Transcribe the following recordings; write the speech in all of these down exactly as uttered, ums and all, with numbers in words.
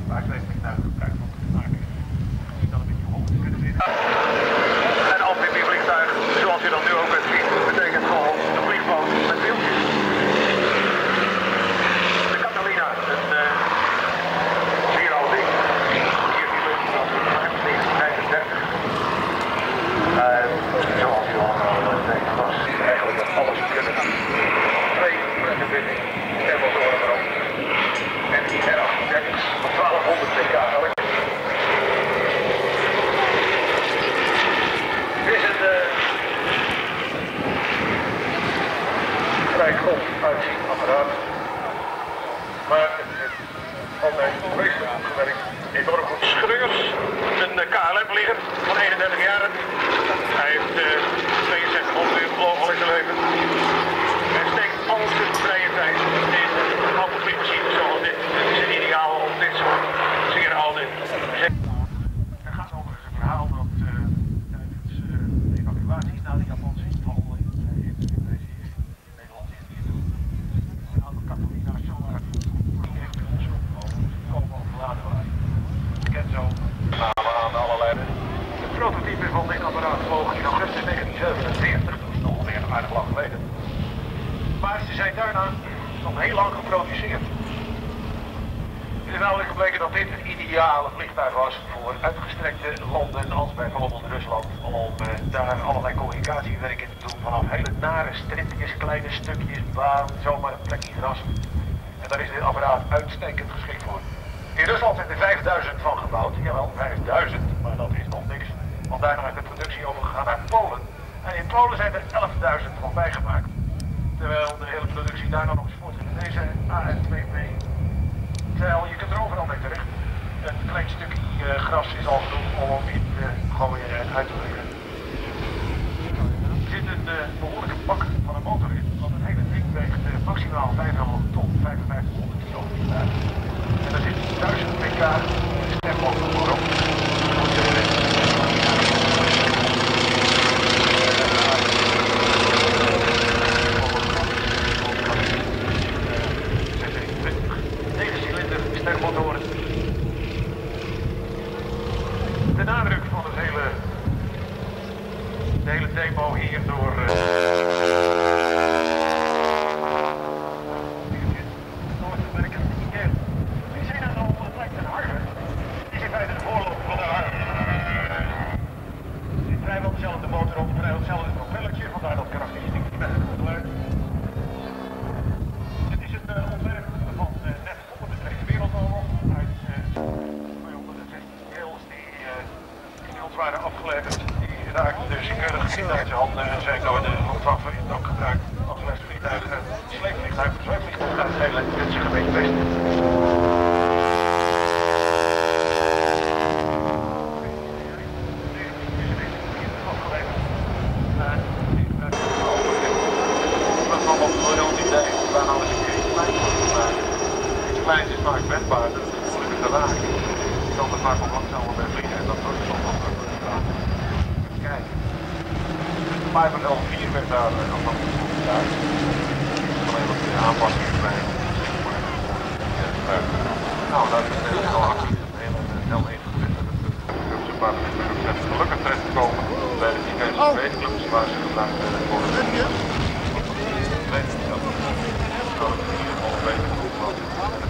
waar ze vliegtuigen gebruik van kunnen maken. Die dan een beetje hoog kunnen zitten. Een amfibievliegtuig, zoals je dat nu ook kunt zien, betekent gewoon een vliegboot met wieltjes. De Catalina, een uh, zeer oud ding. Hier die lucht van negentien vijfendertig. Uh, zoals je al uh, tegen was, eigenlijk dat alles kunnen. Twee verbindingen, thermotoren erop. En die R achtendertig van twaalfhonderd pk elk. Het is een uh, vrij grof uitziend apparaat. Maar het heeft altijd vreselijk goed gewerkt. Enorm goed. Schreurs, een uh, K L M-vlieger van eenendertig jaar. Hij heeft uh, tweeënzestig uur gevlogen al in zijn leven. Hij steekt al zijn vrije tijd in een autovliegmachine zoals dit. Het is een ideaal om dit soort zeer oude. Er gaat overigens een verhaal dat uh, tijdens uh, de evacuaties na de Japanse inval in, uh, in Indonesië, Nederland is hier een aantal Catalina's zo uit direct bij ons komen overladen waren. Ik ken zo namen aan allerlei. Het prototype van dit apparaat vloog in augustus negentien zevenenveertig, dat is nog alweer aardig lang geleden. Maar ze zijn daarna nog heel lang geproduceerd. Het is namelijk gebleken dat dit het ideale vliegtuig was voor uitgestrekte landen als bijvoorbeeld Rusland, om uh, daar allerlei communicatiewerk in te doen vanaf hele nare stripjes, kleine stukjes, baan, zomaar een plekje gras. En daar is dit apparaat uitstekend geschikt voor. In Rusland zijn er vijfduizend van gebouwd, jawel vijfduizend, maar dat is nog niks. Want daarna is de productie overgegaan naar Polen. En in Polen zijn er elfduizend van bijgemaakt. Terwijl de hele productie daar dan nog eens voortgaat. Deze A N twee P. Terwijl je kunt er overal mee terecht. Een klein stukje uh, gras is al genoeg om hem in te gooien en uit te brengen. Er zit een uh, behoorlijke bak van een motor in. Want het hele ding weegt uh, maximaal vijf komma vijf ton, vijfenvijftighonderd kilo. En er zit duizend pk stemmotor voorop. Motoren. De nadruk van het hele, de hele demo hier door uh, Noord-Amerika. Die zijn er al, het lijkt een harde. Het is in feite de voorloper van de harde. Het zit vrijwel dezelfde motor op, vrijwel hetzelfde propellertje, vandaar dat karakteristiek niet met het geluid. Het is een uh, ontwerp van uh, net voor de Tweede Wereldoorlog uit uh, tweehonderdzestien deels die uh, in ons waren afgeleverd. Die raakten dus keurig in Duitse handen en zijn door de Luftwaffe ook gebruikt als lesvliegtuig, sleepvliegtuig, zweefvliegtuig uit het hele Britse gebied Westen. Klein is vaak wendbaar, dus het is moeilijker te raken. Je kan er vaak op langzamer bij vliegen en dat wordt soms wel goed gedaan. Kijk, de vijf L vier werd daar afhankelijk van gebruikt. Alleen wat aanpassingen bij nou, dat is heel actief. Een hele L één gewitten. Dat is een paar minuten gelukkig terechtgekomen bij de diverse weetclubs waar ze gebruikt worden. Ik weet niet dat het in ieder geval een beter goed was.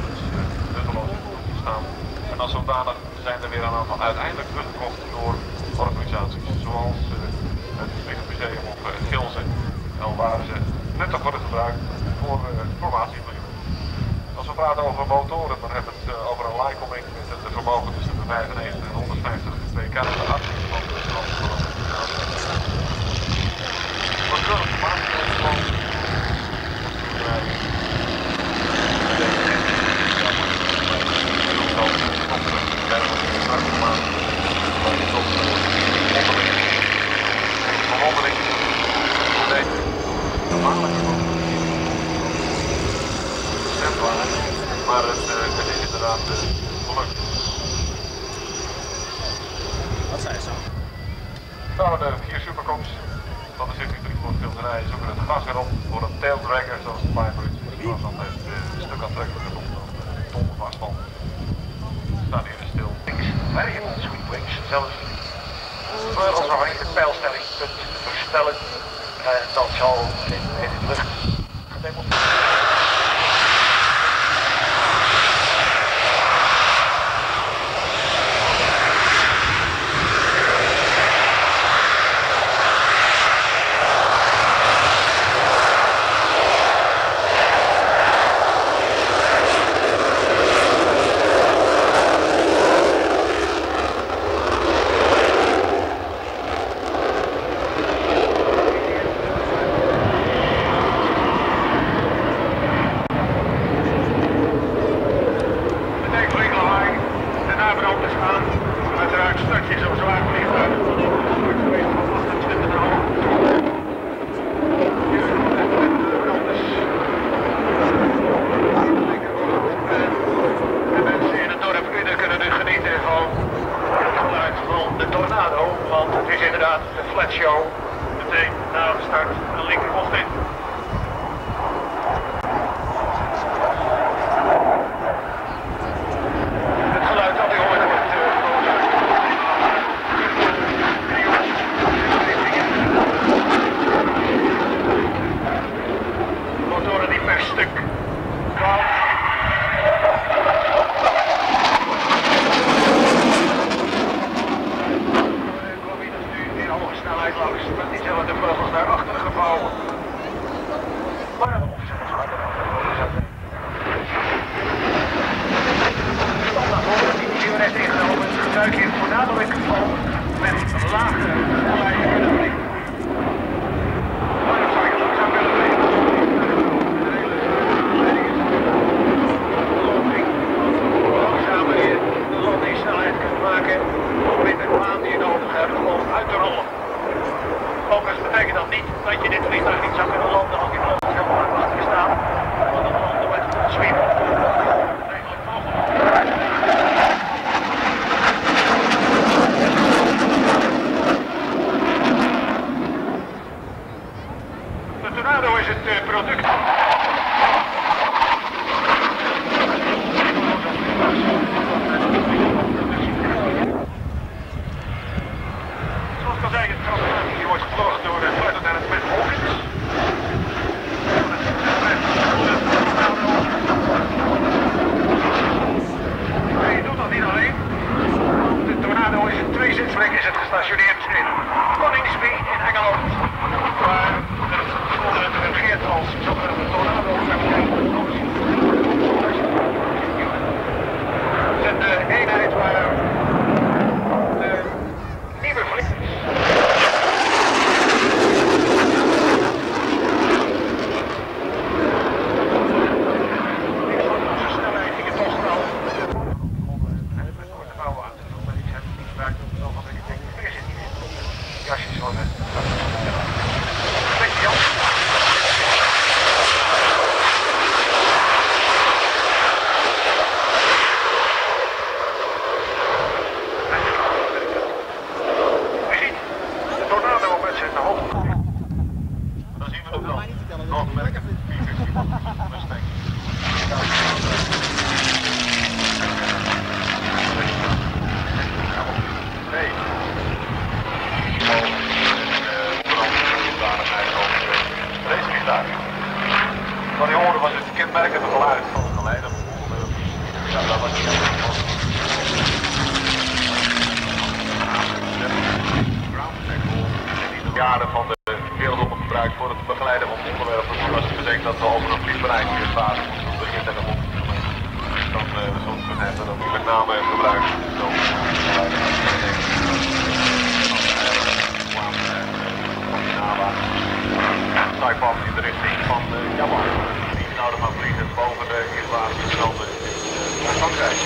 En als zodanig zijn er weer een aantal uiteindelijk teruggekocht door organisaties zoals uh, het Vliegmuseum of uh, het Gilze, en waar ze nuttig worden gebruikt voor uh, formatievliegen. Als we praten over motoren, dan hebben we het uh, over een Lycoming met een vermogen tussen de vijfennegentig en honderdvijftig pk de actie van de strandverloop. Wat kunnen we maken van maar het, uh, het is inderdaad uh, gelukt. Wat zijn ze? Nou, de vier supercops van de circuit voor filterij zoeken het gas erop voor een taildragger zoals de Piper is. Het was altijd uh, een stuk aantrekkelijker dan een ton vaststand. zelfs vleugels nog even de pijlstelling kunt verstellen. En dat zal in, in de lucht gedemonstreerd. Jaren van de wereldronde gebruikt voor het begeleiden van onderwerpen. Als je bedenkt dat we over een vliegbereik weer fase moeten beginnen en dan dat we zo'n kunnen hebben dat we met name hebben gebruikt. Zo begeleiden van Saipan in de richting van Japan. Die zouden maar vliegen boven de inwaardersstanden in Frankrijk.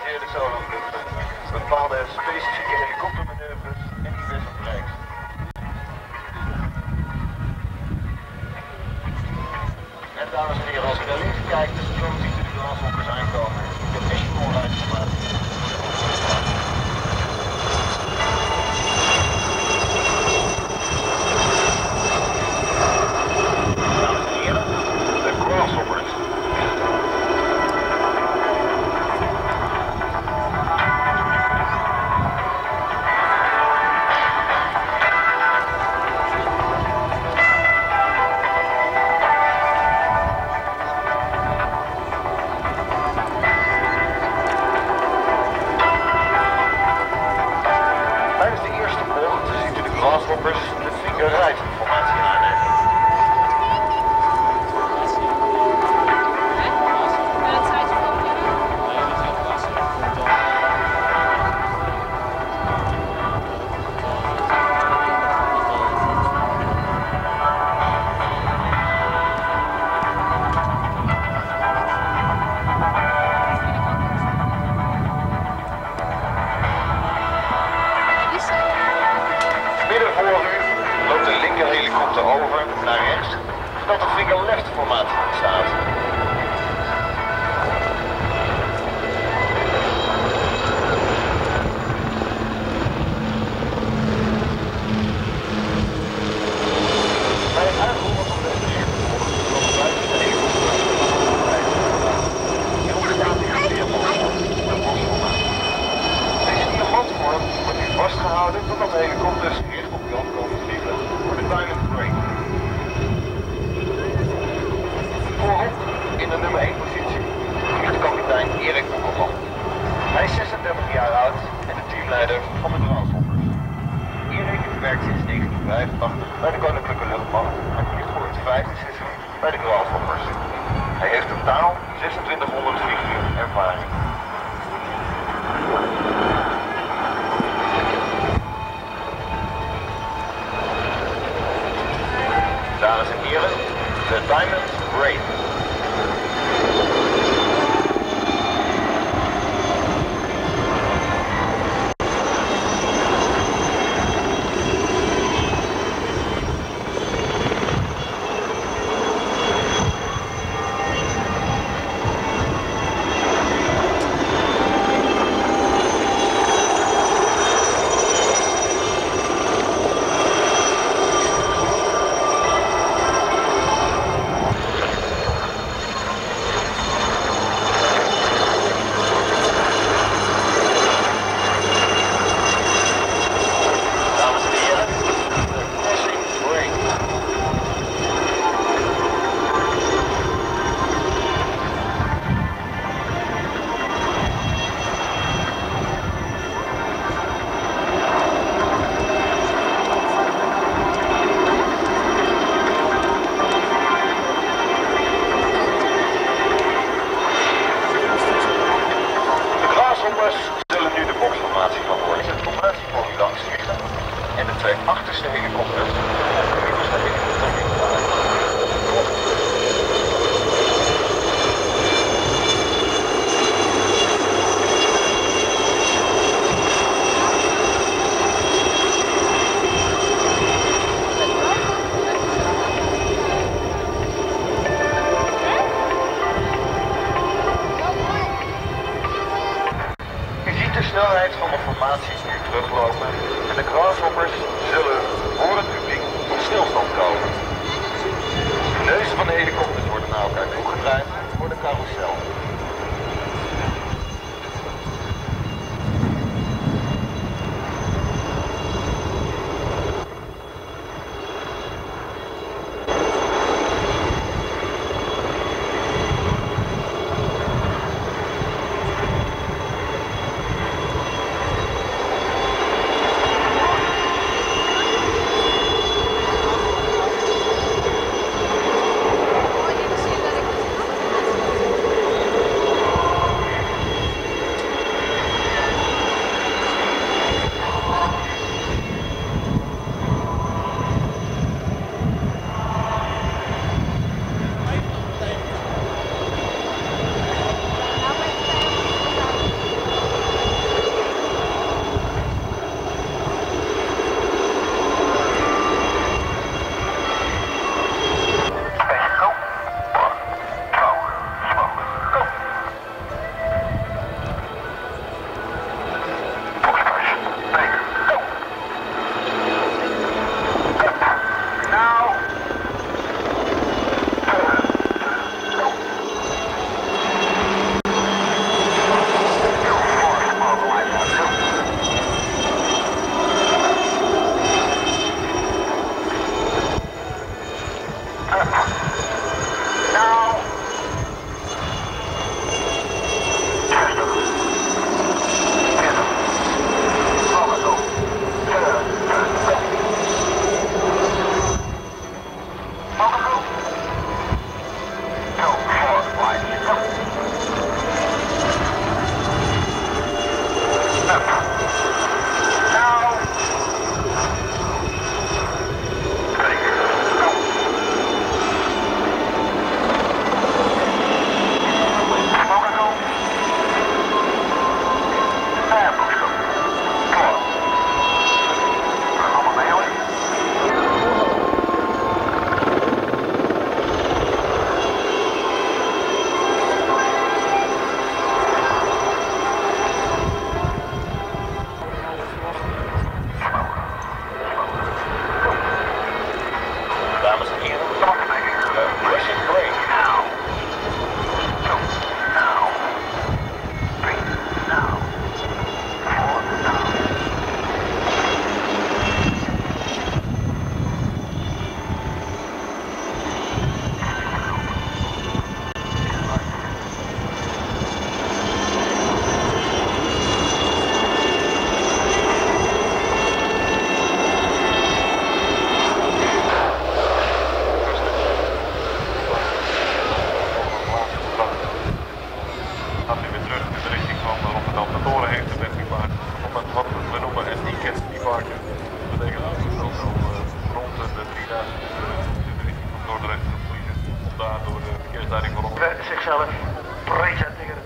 geavanceerde solo-vluchten, bepaalde specifieke helikoptermanoeuvres en diverse tracks. En dames en heren, als u naar links kijkt, zo ziet u de grashoppers aankomen. De mission vooruit gemaakt. Dames en heren, de grasshoppers. De finger right formatie aannemen. Helikopter over naar rechts, zodat de finger left formatie ontstaat. Bij het uitrollen van de berichtvolging komen buiten de helikopter en ontstaat hier een diamantvorm, een bosformatie. Deze diamantvorm wordt nu vastgehouden totdat de helikopters gericht op land komen vliegen voor de Diamond Break. Voorop in de nummer één positie is de kapitein Erik Boekelman. Hij is zesendertig jaar oud en de teamleider van de Grasshoppers. Erik werkt sinds negentien vijfentachtig bij de Koninklijke Luchtmacht en vliegt voor het vijfde seizoen bij de Grasshoppers. Hij heeft totaal zesentwintighonderd vlieguur ervaring. Dames en heren, de Diamond Brain. Zullen nu de boxformatie van worden. Het formatiepolie langs richten en de twee achterste helikopters op de middelste helikopter invallen. De snelheid van de formatie is nu teruglopen en de Grasshoppers zullen voor het publiek tot stilstand komen. De neuzen van de helikopters worden naar elkaar toegedraaid voor de carousel. Rotterdam-Toren heeft de gemaakt. Op het wat we noemen een ticket departure. Dat betekent dat we zo uh, rond de drieduizend uh, in de richting van Dordrecht gaan vliegen. Om daar door de verkeersleiding van ons zichzelf presenteren.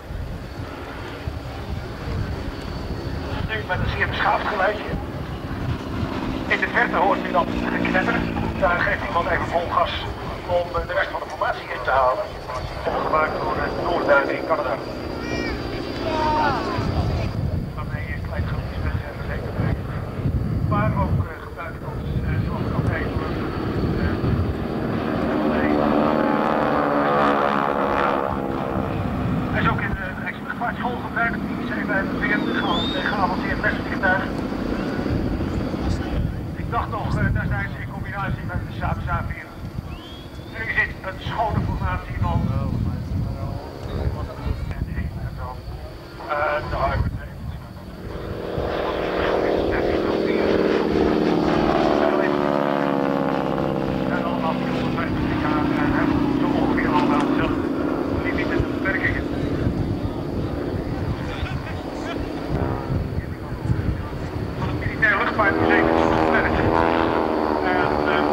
Nu met een zeer beschaafd geluidje. In de verte hoort u dan geknetter. Daar geeft iemand even vol gas om de rest van de formatie in te halen. Gemaakt door de Noorduin in Canada. Waarmee je klein groepjes mensen en verzekerd brengt. Maar ook uh, gebruikt als, uh, zoals ik al zei, door uh, hij is ook in de Rijksluchtvaartschool gebruikt, die C vijfenveertig, als geavanceerd lesvliegtuig. Ik dacht nog, uh, daar zijn ze in combinatie met de Saab vier. Nu zit een schone formatie van Uh, de Harvard en allemaal vierhonderdvijftig jaar en hebben zo ongeveer allemaal dezelfde limieten en beperkingen. Van het militair luchtvaartmuseum is het gewerkt. En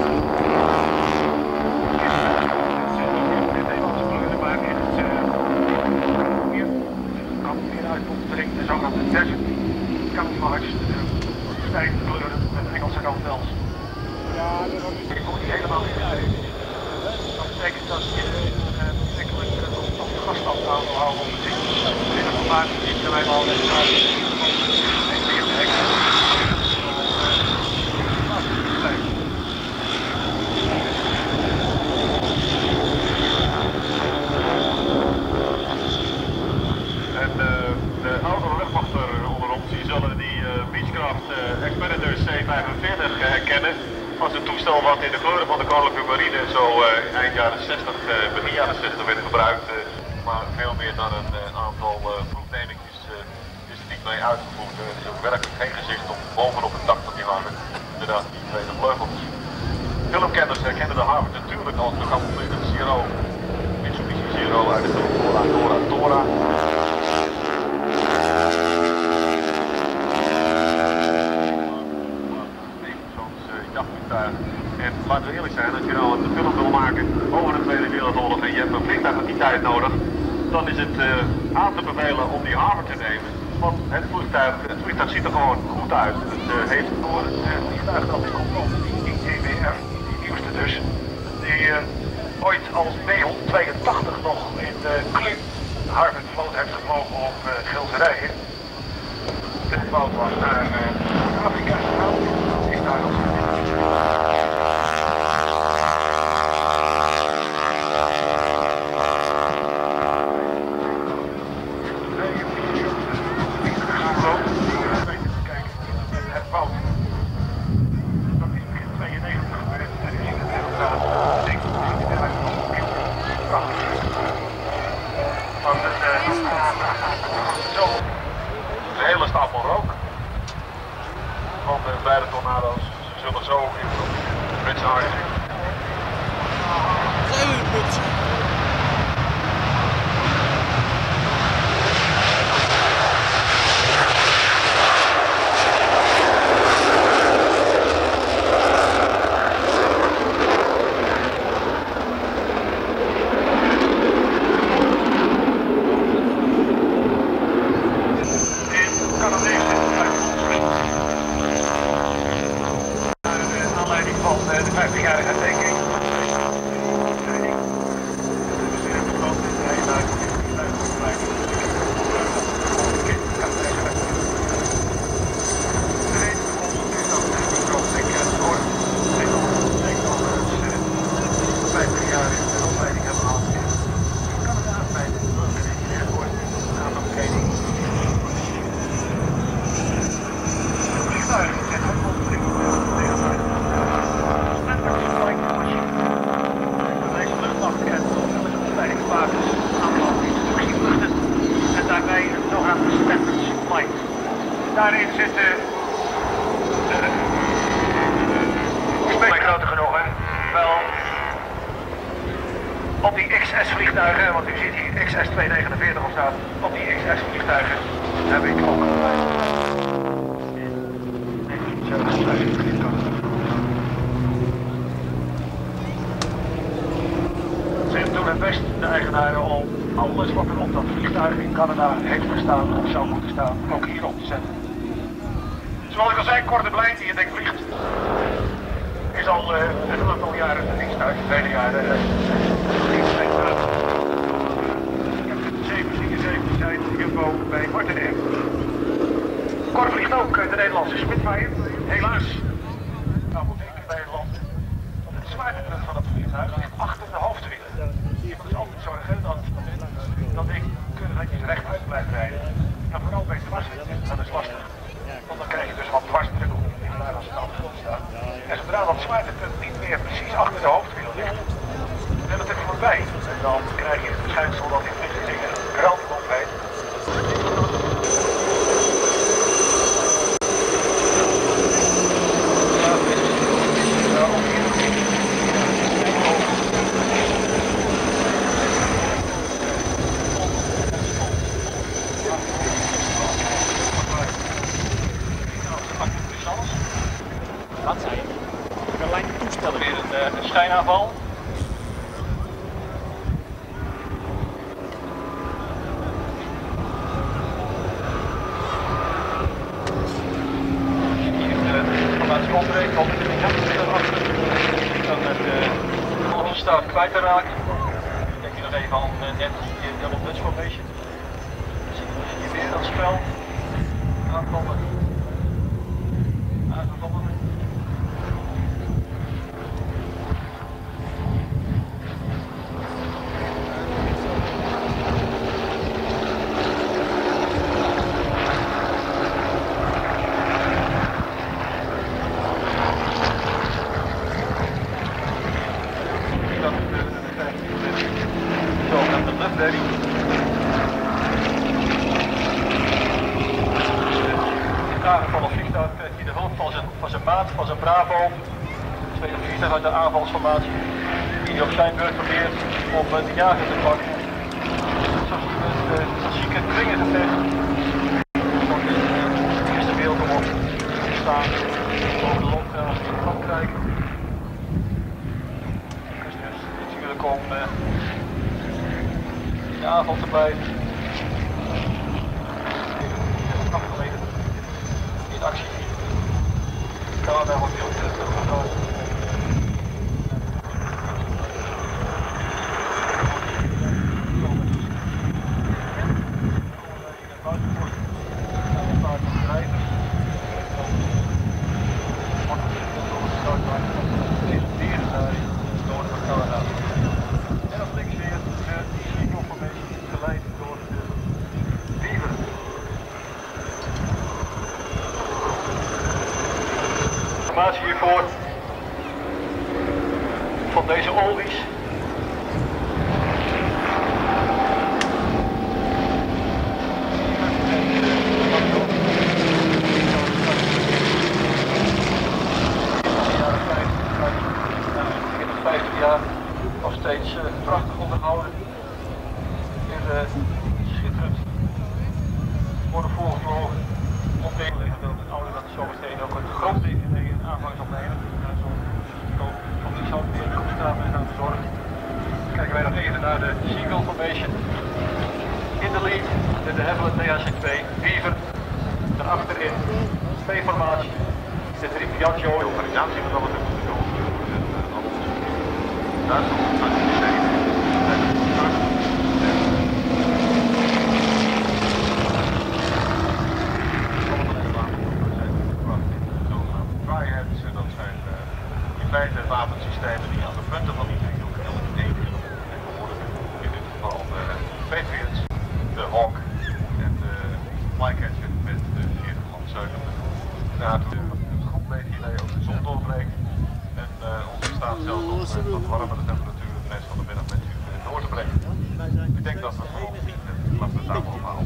in Nederlandse kleuren, maar in het hier kan meer uitdringt en zo gaat de desert camouflage, stijve kleuren met Engelse randels. Ja, ik hoor die helemaal niet uit. Dat betekent dat je een ontwikkeling op de gasstand aan wil houden om te zien. In de formatie die wij al net uit en weer de hek. En uh, de oudere luchtmachter onder ons, die zullen die uh, Beechcraft uh, Expeditor C vijfenveertig uh, herkennen als een toestel wat in de kleuren van de Koninklijke Marine zo uh, eind jaren zestig, uh, begin jaren zestig werd gebruikt. Uh, maar veel meer dan een uh, aantal uh, proefnemingjes uh, is er niet mee uitgevoerd. Uh, er is ook werkelijk geen gezicht om bovenop het dak van die hangen. Inderdaad, die tweede vleugels. Filmkenners herkennen de Harvard natuurlijk als de gecamoufleerde Zero. Mitsubishi Zero uit de film Tora Tora Tora. En laten we eerlijk zijn, als je nou een film wil maken over de Tweede Wereldoorlog en je hebt een vliegtuig met die tijd nodig, dan is het uh, aan te bevelen om die Harvard te nemen. Want het vliegtuig, het vliegtuig ziet er gewoon goed uit. Het uh, heeft door het uh, vliegtuig dat in komt, die I T W R, die nieuwste dus, die uh, ooit als B honderdtweeëntachtig nog in de Klim Harvard vloot heeft gevlogen op uh, Gilserijen. Dit vloot was naar uh, Afrika gegaan, is daar nog beide tornado's zullen zo in de Britse haai zitten. Daarin zitten uh, mijn grote genoegen wel op die X S vliegtuigen, want u ziet hier X S tweehonderdnegenenveertig op staan, op die X S vliegtuigen heb ik ook geleid. Zegt toen het best de eigenaren om alles wat er op dat vliegtuig in Canada heeft gestaan of zou moeten staan, ook hier op te zetten. Zoals ik al zei, korte blind die je denkt vliegt, is al uh, een aantal jaren de dienst uit, vele jaren. Uh, ik heb de zeven vierenzeventig zijn Jumbo bij Martin Air. Kort vliegt ook de Nederlandse Spitfire, helaas. Nou moet ik bij het land, want het zwaartepunt van het vliegtuig ligt achter de hoofdwielen. Je moet dus altijd zorgen dat, dat ik keurigheid rechtuit blijf rijden. Nou, vooral bij dwarslicht, dat is lastig. Want dan krijg je dus wat dwarsdruk op je vliegtuig als het aan de grond staat. En zodra dat zwaartepunt niet meer precies achter de hoofdwielen ligt, dan is het voorbij. En dan krijg je het verschijnsel dat in vliegtuigen groundbomb heet. Dat zijn allerlei toestellen. Weer een, een schijnaanval. Hier vanuit de opbreek op de achter. Dan met de uh, staat kwijt te raken. Denk je nog even aan uh, net die Double Dutch Formation. Dan zie je hier weer dat spel. Aanvallen. Aangevallen. Van een vliegtuig krijgt hij de hulp van zijn, van zijn maat, van zijn Bravo, tweede vliegtuig uit de aanvalsformatie, die hij op zijn beurt probeert om uh, de jager te pakken. Zo zien we het uh, klassieke kringengevecht. Het eerste beeld om op te staan over de landgraaf in Frankrijk. Het is dus natuurlijk om uh, de aanval te blijven. Actie. Canada wordt heel veel teruggekomen. En op links weer de Seagull Formation geleid door de Beaver. Informatie hiervoor van deze oldies. vijftig jaar nog steeds uh, prachtig onderhouden. Weer uh, schitterend worden voorgevlogen. Op de oude dat zo meteen ook het grond in de aanvangsopnemen. Van die zou weer goed staan en gaan verzorgen. Kijken wij nog even naar de Seagull Formation. In de lead de de Havilland T H C twee, Beaver. Daarachterin twee formatie. De drie Piaggio. De organisatie met alle moeten doen. Daar is het ook dat zijn uh, in feite wapensystemen die aan de punten van die driehoek elk één tegenwoordig in dit geval de Patriots, de Hawk en de Flycatcher met de vierde landzuigende. Daartoe het grondmeet hiermee ook de zon doorbreekt en uh, ons in staat stelt om uh, wat warmere temperaturen de rest van de middag met u uh, door te brengen. Ik denk dat we vooral niet uh, laten we het daarvoor ophouden.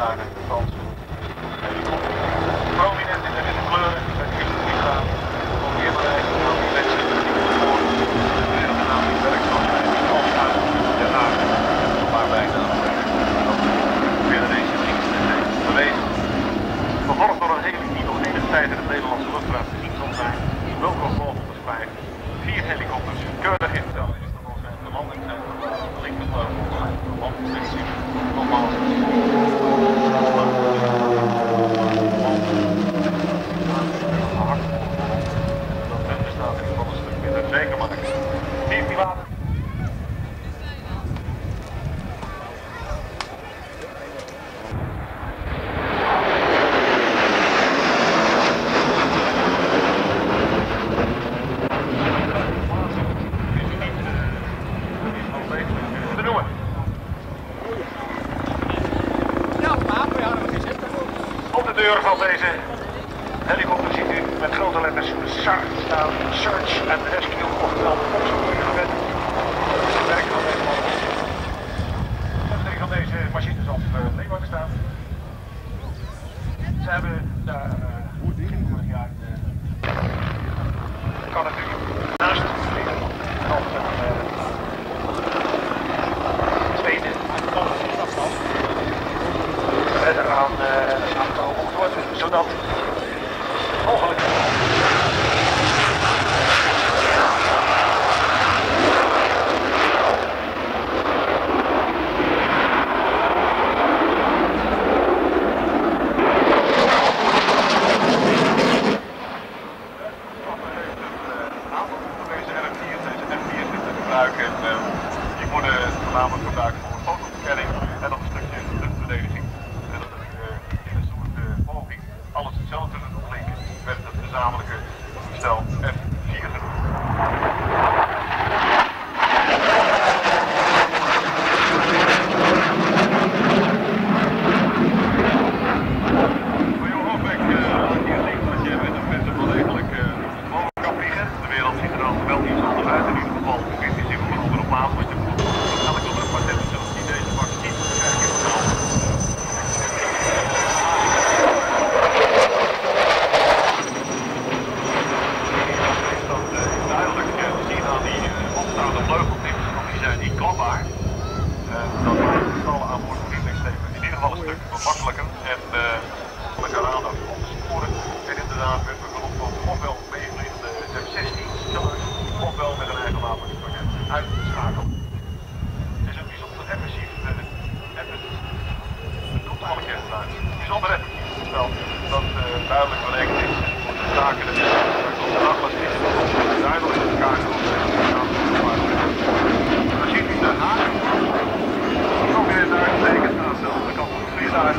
zagen de Franse helikopter. Prominent in de witte kleuren, die zijn eerst niet gaan. Om meer bereiken dan die mensen die voor de wereldnaam die werkzaam zijn. Als uit de Haag, waarbij dan verder deze dienst heeft bewezen. Vervolgd door een heli die nog enige tijd in het Nederlandse luchtruim gezien zal zijn. Wilco vijf, vier helikopters keurig ingesteld. De landing zijn de linkervleugel, de landingsrichting, nogmaals. Dat men bestaat in ieder geval een stuk minder zeker maken. Vier piloten. Van deze helikopter ziet u met grote letters S A R staan, Search and Rescue, oftewel opzoeken gewend. Het werken van deze mannen. Een van deze machines op uh, Leeuwarden staan. Ze hebben daar uh, vorig jaar uh, kan natuurlijk naast liggen. En altijd een uh, tweede afstand. Verder aan uh, aangekomen wordt, zodat mogelijk gebruiken. En, uh, die worden voornamelijk gebruikt voor fotoverkenning en nog een stukje luchtverdediging. En dat is uh, in een soort uh, poging alles hetzelfde te doen klinken, werd het gezamenlijke toestel F vier genoemd. Voor jou hoop ik uh, dat je hier ziet dat je met een mensen wel degelijk uh, mogelijk kan vliegen. De wereld ziet er dan wel iets anders uit. In ieder geval vind je zich gewoon onder op maat, want je moet elke luchtvaartcentrum zoals die deze pakt niet te krijgen. Klapbaar. Uh, dat maakt het stallen aan boord van lievelingssteven in ieder geval een stuk makkelijker en uh, met elkaar aandacht op de sporen. En inderdaad werd we geroepen van ofwel meevliegende F zestien killers, ofwel met een eigen wapenpakket uit te schakelen. Het is een bijzonder effectief en het doet alle keer uit. Bijzonder effectief toestel dat uh, duidelijk berekend is voor de zaken en de nachtlast is duidelijk in elkaar genomen. De Haag. Ook weer daar getekend aan de kant van het vliegtuig.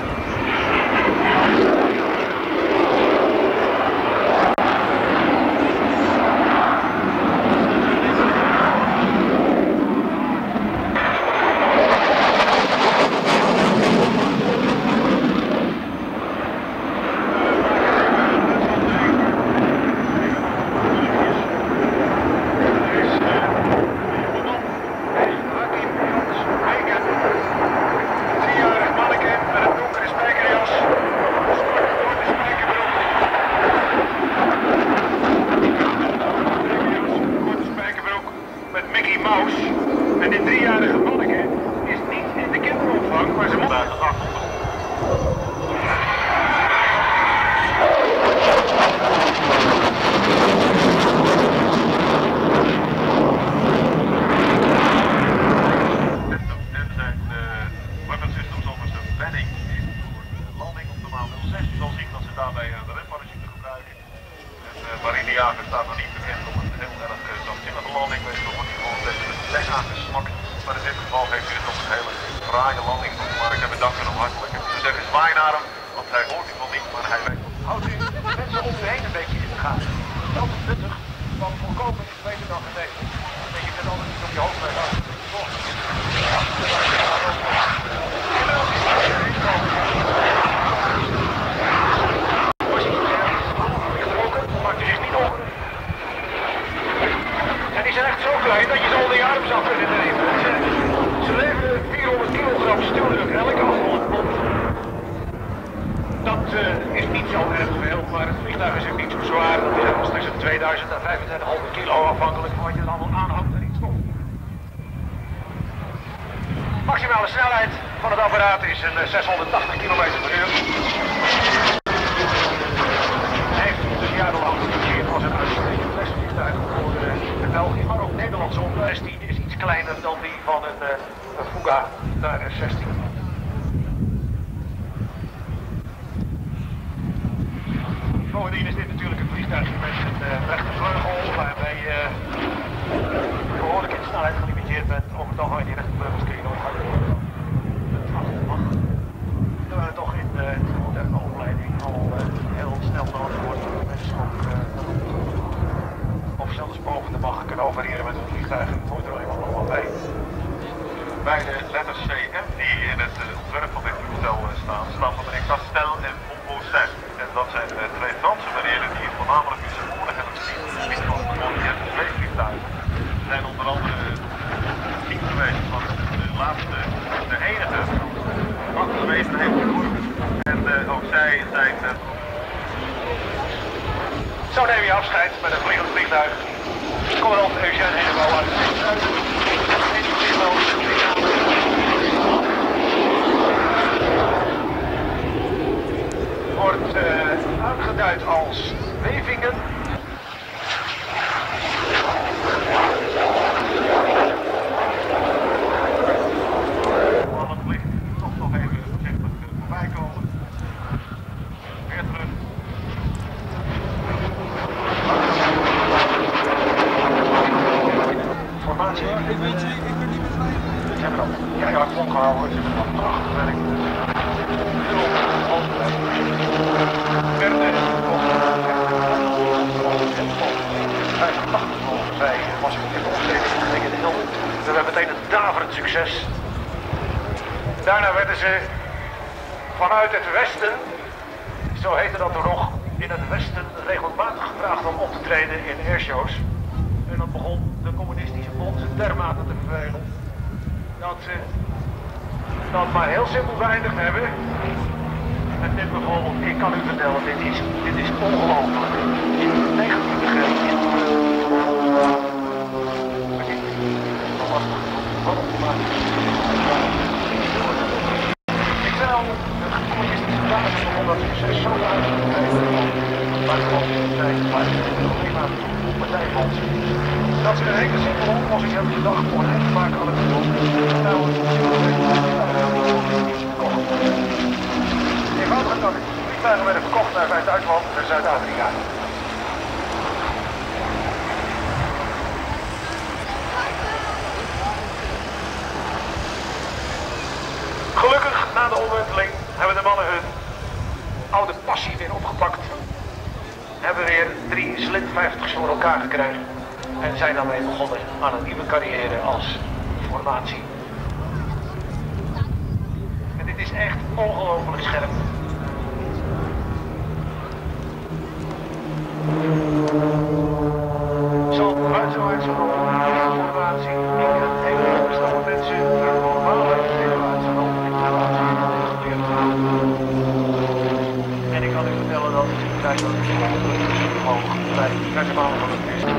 En dit driejarige manneke is niet in de kinderomvang, maar ze moet uit de achthonderd. En zijn uh, weapon systems officer Benning heeft voor de landing op de maan nul zes. Je zal zien dat ze daarbij uh, de remparachute gebruiken. En uh, marinejager staat nog niet bekend om een heel erg uh, zachtzinnige landing. Weet je nog wat die gewoon deze lek aangesmakt. Maar in dit geval heeft hij er nog een hele fraaie landing van gemaakt. En we danken hem hartelijk. Ze zeggen zwaai naar hem, want hij hoort u wel niet, maar hij weet. Houdt u mensen om u heen een beetje in de gaten. Dat is nuttig, want voorkomen is beter dan genezen. En je bent altijd niet op je hoofd mee uit. Maakt u zich niet op. En die zijn echt zo klein dat je ze onder je arm zou kunnen nemen. Ze leveren vierhonderd kilogram stuurdruk elke afstand. vliegtuig is ook niet zo zwaar, dat is ergens tussen tweeduizend en vijfentwintighonderd kilo afhankelijk van wat je er allemaal aanhoudt en iets stof. Maximale snelheid van het apparaat is een zeshonderdtachtig kilometer per uur. Hij heeft dus jarenlang gefunctioneerd als een uitstekend lesvliegtuig voor de Belgische, maar ook Nederlandse onder S tien is iets kleiner dan die van een, een Fuga naar F zestien. Bovendien is dit natuurlijk een vliegtuigje met een uh, rechtervleugel waarbij je uh, behoorlijk in de snelheid gelimiteerd bent. Ook dan in die rechtervleugels kun je nooit harder worden dan het achtste mag. Terwijl het toch in uh, de moderne opleiding al uh, heel snel nodig wordt dat mensen ook uh, of zelfs boven de mag kunnen opereren met een vliegtuig. Dat hoort er eenmaal nog wel bij. Bij de letters C M die in het uh, ontwerp van dit toestel uh, staan, staan van de Exastel en Bombo-Sen. En dat zijn uh, twee Franse manieren die voornamelijk in zijn voordeel hebben gezien op het gebied van moderne zweefvliegtuigen. Er zijn onder andere team geweest van de laatste, de enige achterwezen heeft gevoerd. En uh, ook zij zijn... Uh... Zo neem je afscheid met een vliegend vliegtuig. Commandant Eugène Hennebaugh uit Zuiden. Wordt uh, aangeduid als Wevingen. Al het licht toch nog even voorzichtig voorbij komen. Weer terug. Formatie. Ja, ik weet je, ik ben niet begrijpen. Ik heb er al keihard volgehouden. Ik heb er al prachtig gewerkt. Bij was ik in de omgeving in de Hilde. We hebben meteen een daverend succes. Daarna werden ze vanuit het westen, zo heette dat er nog, in het westen regelmatig gevraagd om op te treden in airshows. En dat begon de communistische bond ze dermate te vervelen dat ze dat maar heel simpel beëindigd hebben. En dit bijvoorbeeld, ik kan u vertellen, dit is, dit is ongelooflijk. Negatief begrepen. Maar dit is nog lastig. Waarom? Maar... Ik ben al een gecommunistische basis om dat succes zo uit te geven. Maar ik was in de tijd, maar ik ben nog prima op partijfonds. Dat ze een hele simpele oplossing hebben gedacht om een eind te maken aan het bedoel. Nou, eenvoudig dat ik vliegtuigen werden verkocht naar Zuid-Duitsland en Zuid-Afrika. Gelukkig, na de omwenteling, hebben de mannen hun oude passie weer opgepakt. Hebben weer drie Slit vijftigs voor elkaar gekregen. En zijn daarmee begonnen aan een nieuwe carrière als formatie. En dit is echt ongelooflijk scherp. Zo uit zo uit zo'n formatie. Ik heb hele bestaande mensen die normale leven uit zo'n formatie geleerd hebben. En ik kan u vertellen dat het krijgt dat het hoog bij de mannen van het feest.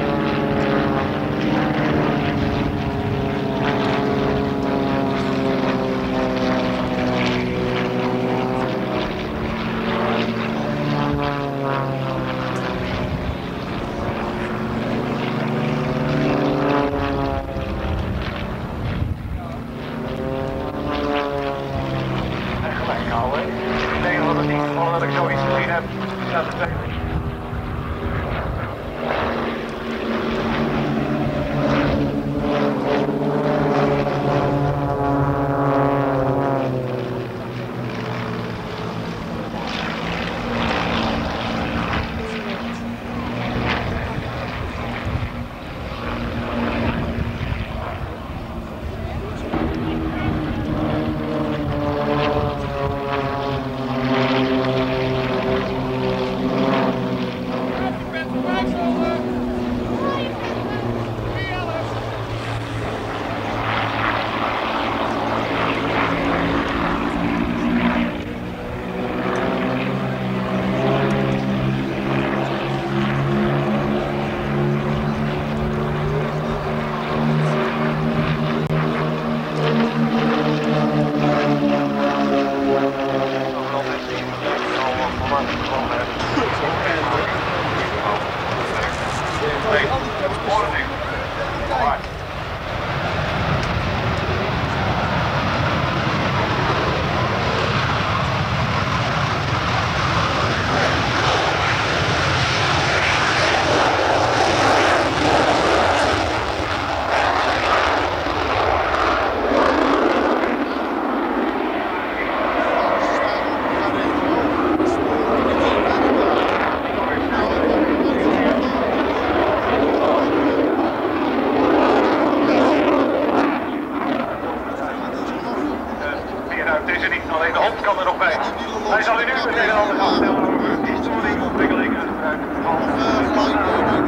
Hij zal u nu meteen aan de gang stellen over historische ontwikkelingen en gebruik van de tornado.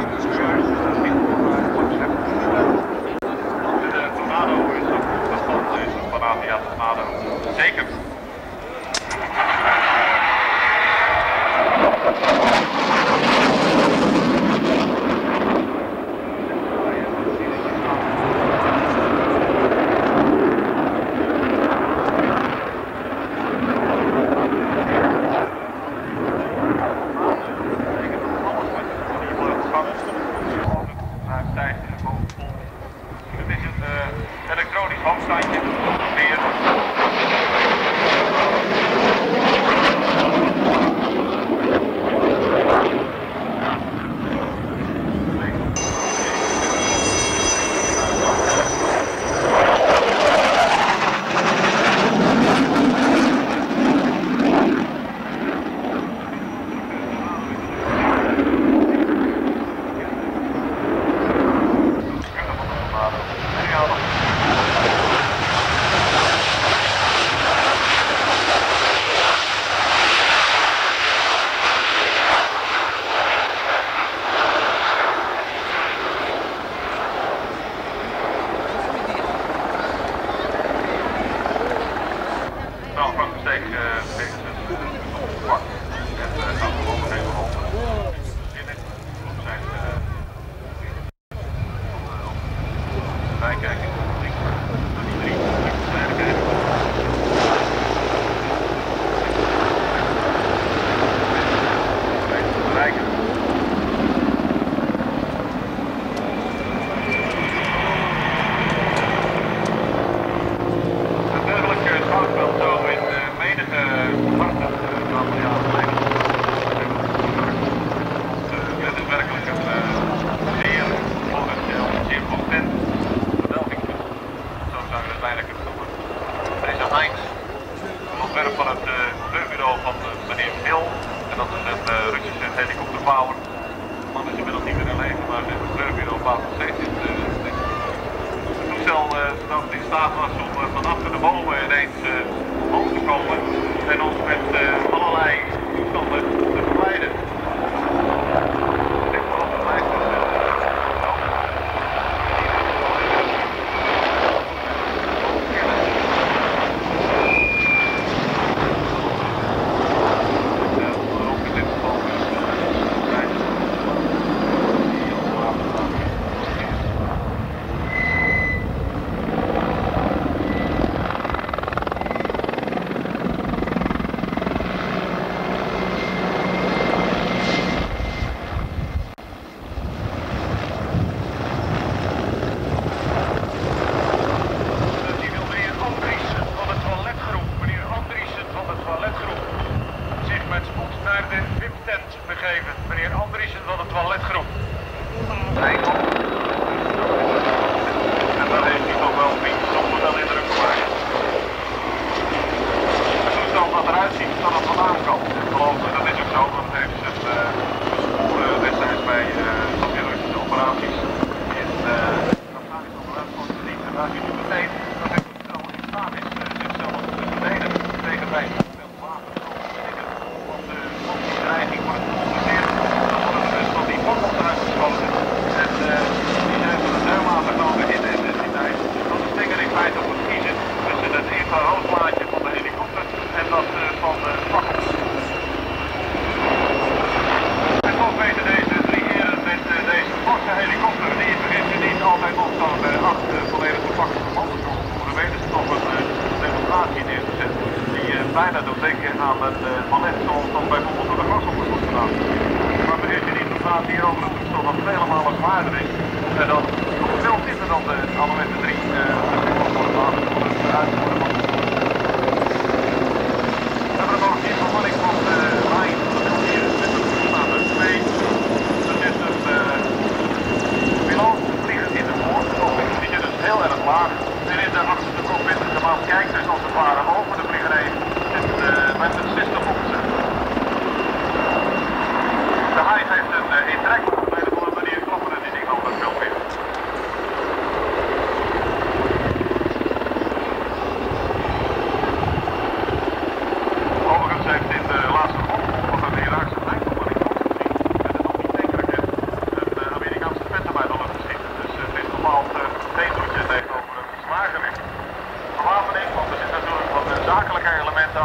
De tornado is op de stand, is een Panatia tornado. Zeker. Het is een uh, elektronisch hoofdstandje. Weer.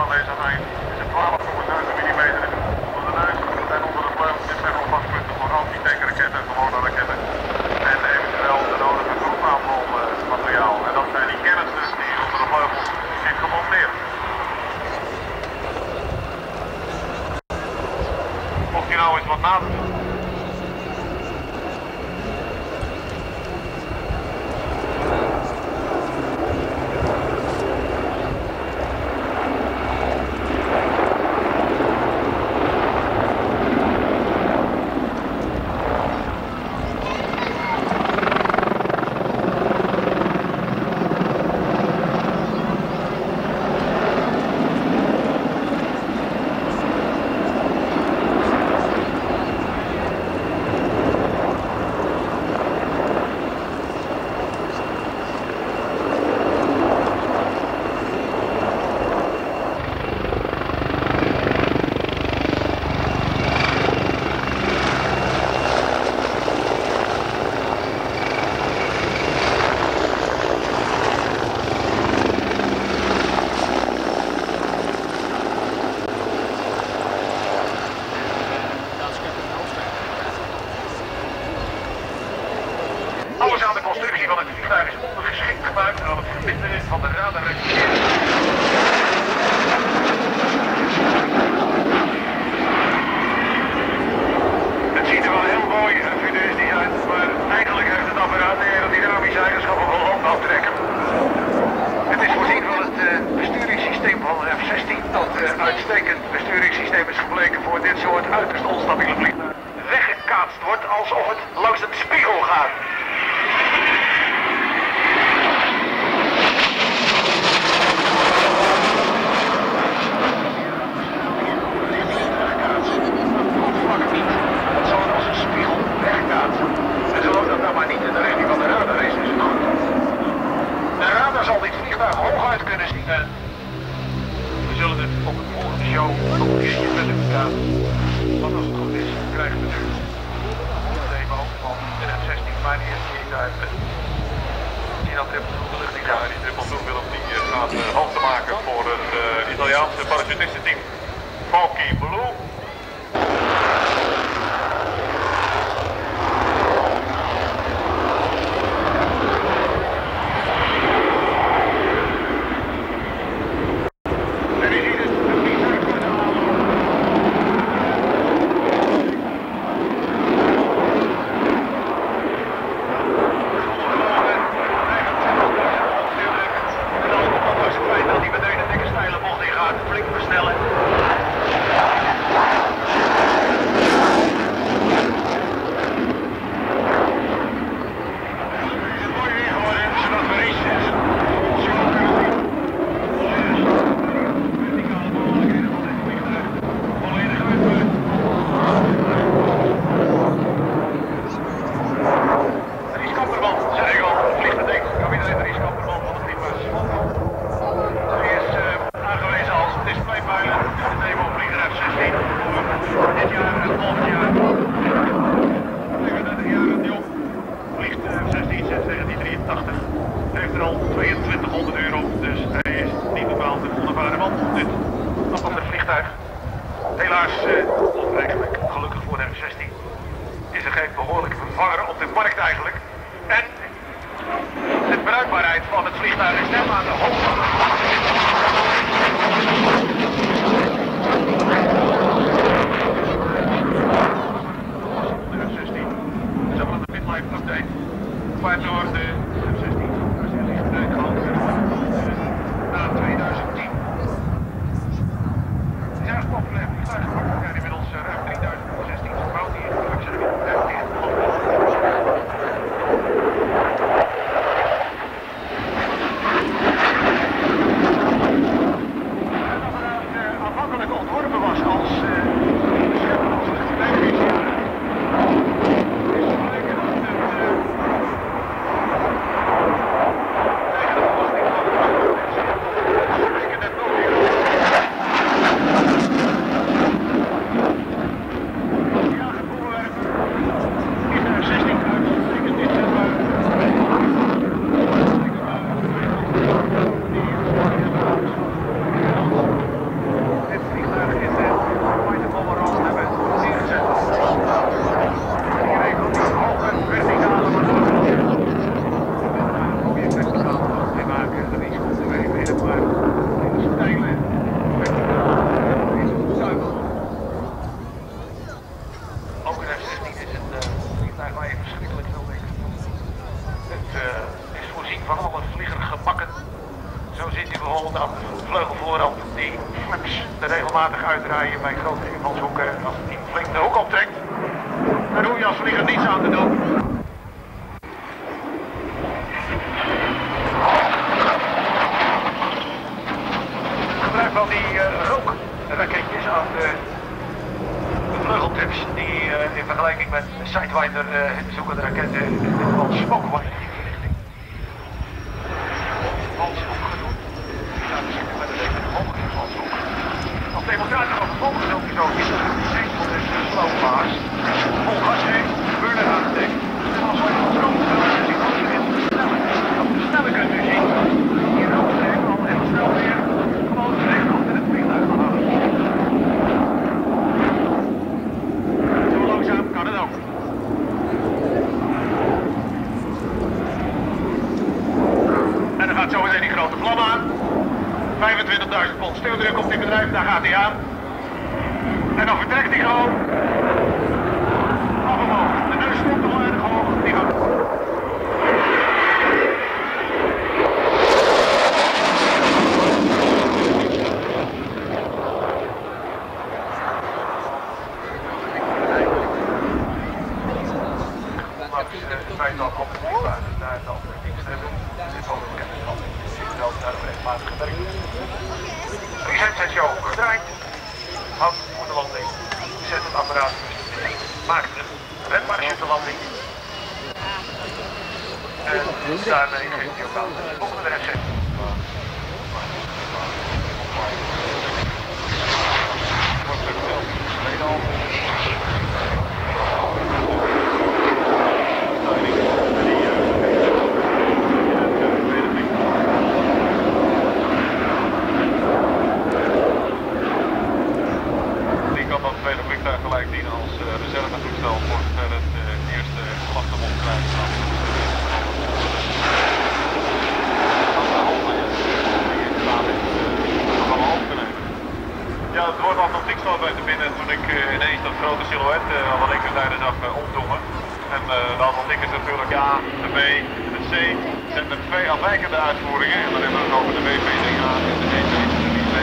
aanwezig zijn. Is het twaalf komma zeven millimeter onder de neus en onder de vleugels zijn nog vastpunten voor anti-tankraketten en gewone raketten. En eventueel de nodige groepaanvalmateriaal. En dat zijn die canisters die onder de vleugels zit gemonteerd. Mocht je nou eens wat nader doen. Alles aan de constructie van het vliegtuig is ondergeschikt gemaakt aan het verbinden van de radarregistering. Het ziet er wel heel mooi en futuuristisch uit, maar eigenlijk heeft het apparaat de aerodynamische eigenschappen van landaftrekken. Het is voorzien van het uh, besturingssysteem van F zestien, dat uh, uitstekend besturingssysteem is gebleken voor dit soort uiterst onstabiele vliegtuigen. Weggekaatst wordt alsof het langs een spiegel gaat. We zullen het op de volgende show nog een keertje verder gaan. Want als het goed is, krijgen we nu even ook van de F zestien, maar die eerste keer uit. Die dat triple de luchting gaat. Ja, die triple Willem die gaat uh, hoogte maken voor het uh, Italiaanse parachutistenteam Falky Blue. Heeft er al tweeëntwintighonderd euro, dus hij is niet bepaald een onervaren man op dit aparte vliegtuig. Helaas, uh, onrechtelijk, gelukkig voor de F zestien, is er geen behoorlijke vervanger op de markt eigenlijk. En de bruikbaarheid van het vliegtuig is net aan de hoogte. De F zestien is allemaal een midlife update, waardoor de F zestien na tweeduizend tien. Het is erg populair vliegtuig geworden. regelmatig uitdraaien bij grote invalshoeken als het team flink de hoek optrekt. Daar hoef je als vlieger niets aan te doen. Gebruik wel die uh, rookraketjes aan de, de vleugeltips die uh, in vergelijking met Sidewinder uh, zoekende raketten in dit geval smok worden in die richting. Valshoek genoemd. Die laten zitten met een beetje hoge invalshoek. Als demonstratie van het volgende filmpje zo is het van de slowpaas. Vol gas heen, burner aansteken. En als we in ons komen, dan kunnen we zien wat er is versnellen. Als we versnellen kunnen we zien, hier rood zijn al heel snel weer gewoon recht achter het vliegtuig gaan halen. Zo langzaam kan het ook. En dan gaat zo meteen die grote vlam aan. vijfentwintigduizend pond stuwdruk op die bedrijf, daar gaat hij aan. En dan vertrekt hij gewoon. Af omhoog. De neus stond al erg hoog. Die gaat. Het feit dat op het vliegtuig daar dan dienst hebben, dit ook een kennis van. Wel naar de rechtmatige werking. Reset zijn show gedraaid. Houd voor de landing. Zet het apparaat. Maak een wendmarge de landing. En daarmee geeft hij ook aan de volgende reset. Gelijk dienen als uh, reservetoestel voor zover het uh, eerste slachtoffel krijgt. Ja, het woord authentiek stond bij te binnen toen ik uh, ineens dat grote silhouet uh, aan de linkerzijde zag uh, opdoemen. En uh, de authentiek is natuurlijk de A, de B en de C. Het zijn er twee afwijkende uitvoeringen en dan hebben we het over de W P D A en de E P en de I P.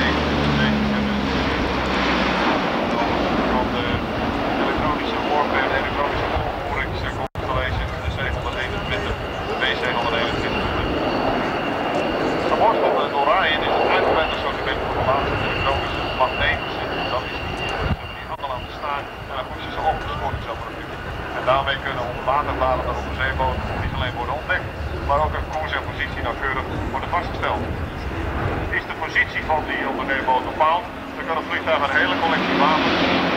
Elektronische warfare en elektronische volvoering, Second Collation, de C honderdeenentwintig, de B C honderdeenentwintig. De borst van de Orion is het uitgebreide sortiment voor de laatste elektronische magnetische. Dat is die, uh, die handel aan de staart en dan moeten ze opgespoord zo producten. En daarmee kunnen onderwatervaren op de zeeboot niet alleen worden ontdekt, maar ook een koers en positie nauwkeurig worden vastgesteld. Is de positie van die onderzeeboot bepaald, dan kan het vliegtuig een hele collectie wapens.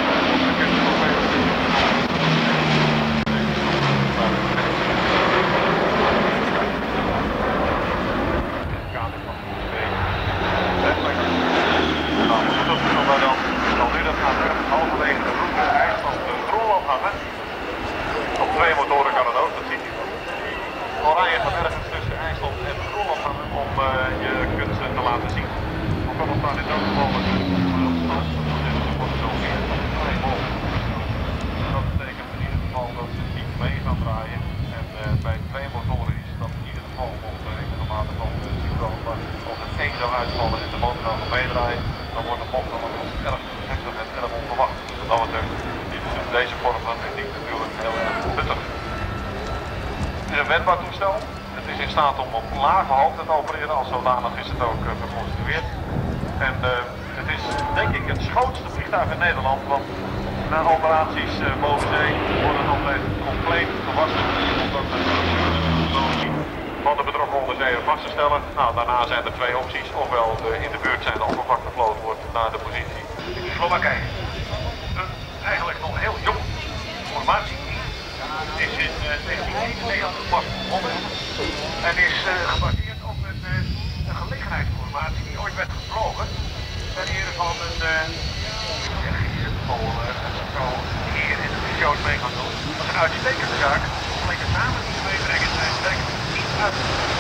Halverwege de route IJsland Groenland hangen. Op twee motoren kan het ook, dat ziet u. Orion gaat ergens tussen IJsland en Groenland hangen om uh, je kunsten te laten zien. Ook al staan dit ook gewoon met de wordt zo weer twee mogen. Dat betekent in ieder geval dat ze niet mee gaan draaien. En uh, bij twee motoren is dat in ieder geval nog uh, in de mate van uh, synchroon. Maar als het één zou uitvallen en de motor dan nog meedraaien, dan wordt de bocht dan nog erg heftig en erg onverwacht. Dus dat betreft is deze vorm van techniek natuurlijk heel erg nuttig. Het is een wendbaar toestel. Het is in staat om op lage hoogte te opereren, als zodanig is het ook uh, geconstrueerd. En uh, het is denk ik het schoonste vliegtuig in Nederland, want na operaties uh, boven zee worden het altijd compleet gewassen. Omdat de technologie van de betrokken onderzeeër vast te stellen. Nou, daarna zijn er twee opties, ofwel de in de buurt zijnde oppervlakte gefloten wordt naar de positie in Slowakije. Een eigenlijk nog heel jong formatie. Is in uh, negentien eenennegentig pas begonnen en is uh, gebaseerd op een, uh, een gelegenheidsformatie die ooit werd gevlogen. Ten ere van een, uh, zeg in ieder geval, uh, zo hier in de shows mee gaan doen. Dat is een uitstekende zaak. Alleen de namen die ze meebrengen zijn werkt niet uit.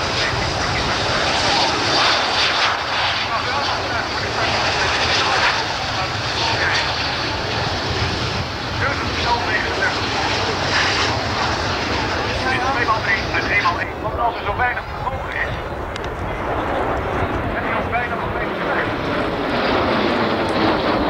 Maar wel nog uh, voor de start. Dus het is zo negenendertig. Het is twee maal drie en één maal één. Want als er zo weinig vermogen is, heb je ook bijna nog een beetje tijd.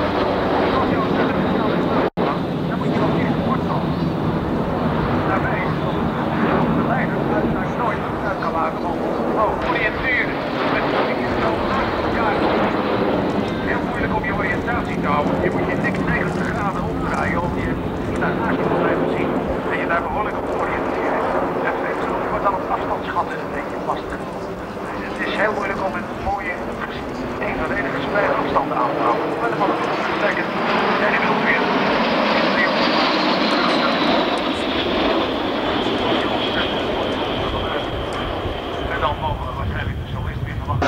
houden. Je moet je nek negentig graden omdraaien om je daar naast je te blijven zien. En je daar behoorlijk op te oriënteren. Het wordt dan op afstandsschatten een beetje lastig. Het is heel moeilijk om een mooie, evenredige spijlafstanden aan te houden. Maar de mannen betekent, en inmiddels weer en dan mogen we waarschijnlijk de solist weer verwachten.